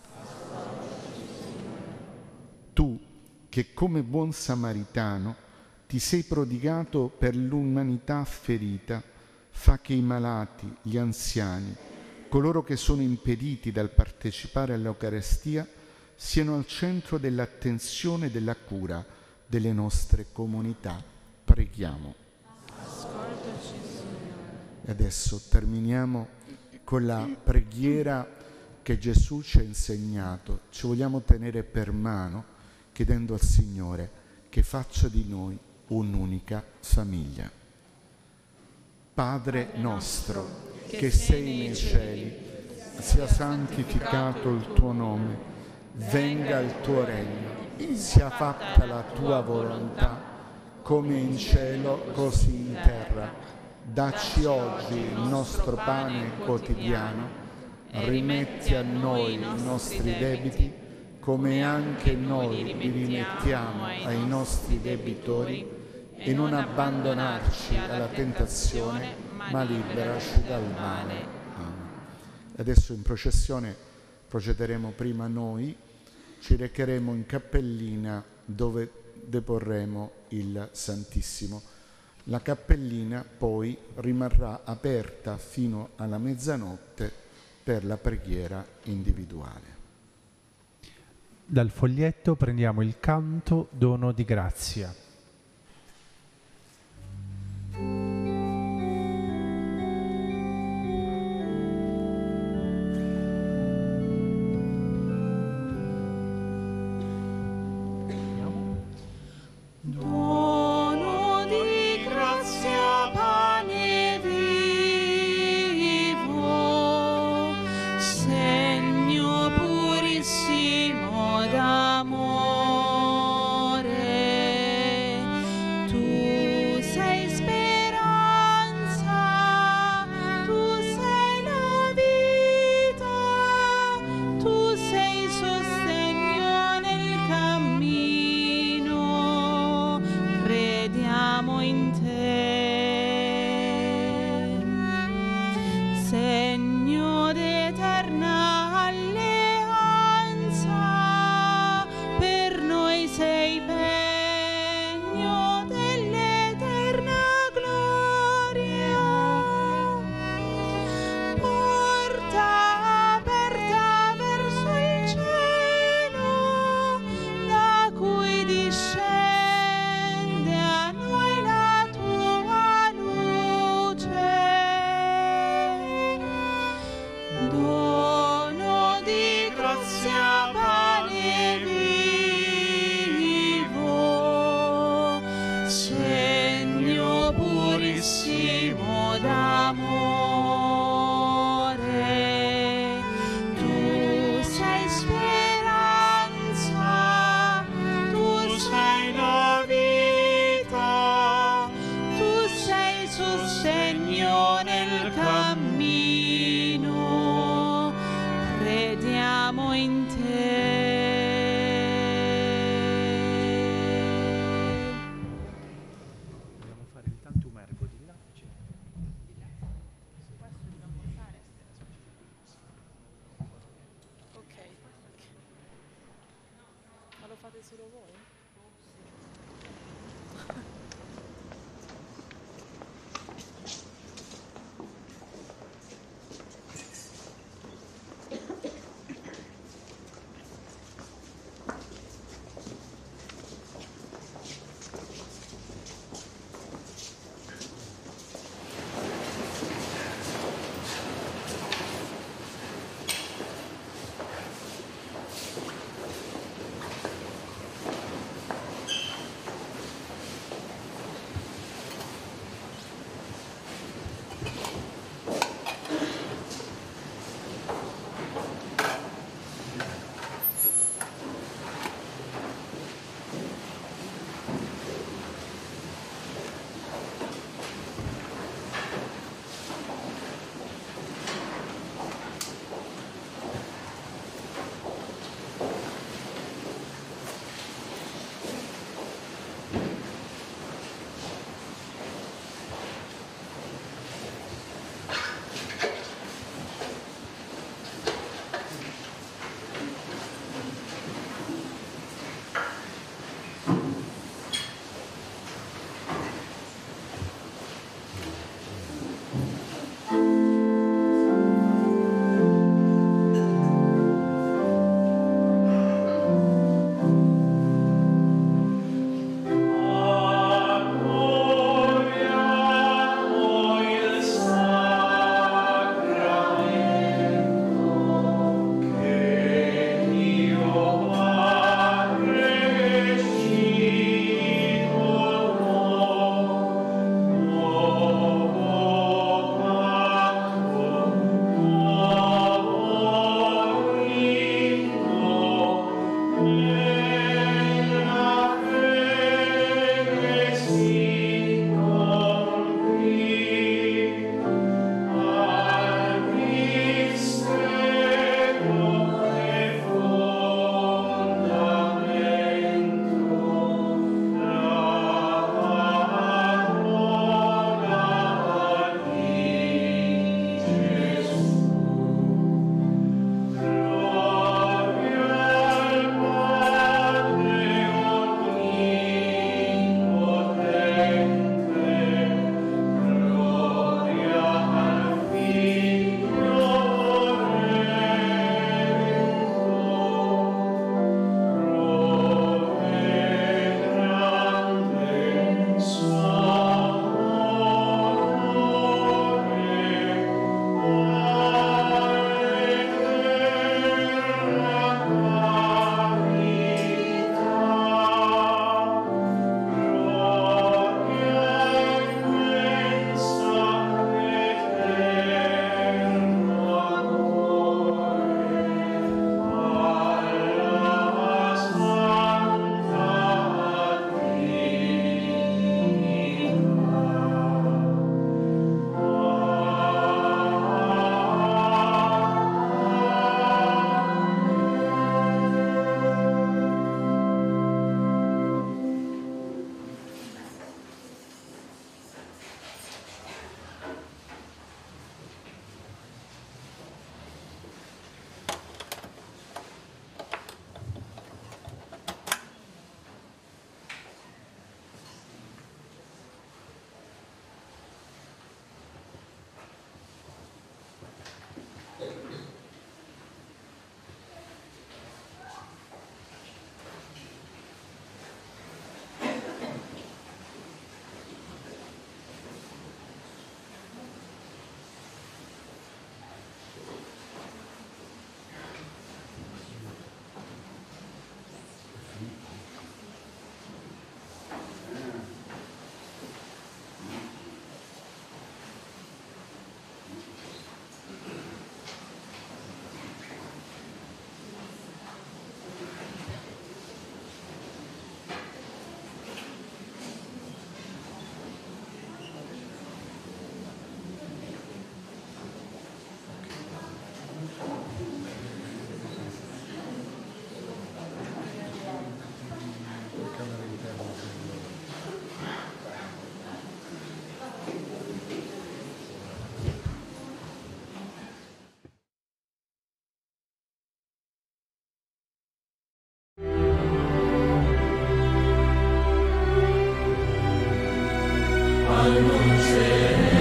Tu che come buon samaritano ti sei prodigato per l'umanità ferita, fa che i malati, gli anziani, coloro che sono impediti dal partecipare all'Eucarestia, siano al centro dell'attenzione e della cura delle nostre comunità. Preghiamo. Ascoltaci, Signore. E adesso terminiamo con la preghiera che Gesù ci ha insegnato. Ci vogliamo tenere per mano, chiedendo al Signore che faccia di noi un'unica famiglia. Padre nostro, che sei nei cieli, sia santificato il tuo nome, venga il tuo regno, sia fatta la tua volontà, come in cielo così in terra. Dacci oggi il nostro pane quotidiano, rimetti a noi i nostri debiti, come anche noi li rimettiamo ai nostri debitori, e non abbandonarci alla tentazione, ma liberaci dal male. Amen. Adesso in processione procederemo prima noi, ci recheremo in cappellina dove deporremo il Santissimo. La cappellina poi rimarrà aperta fino alla mezzanotte per la preghiera individuale. Dal foglietto prendiamo il canto Dono di grazia. Dono di grazia, pane vivo, segno purissimo d'amore, annunceremo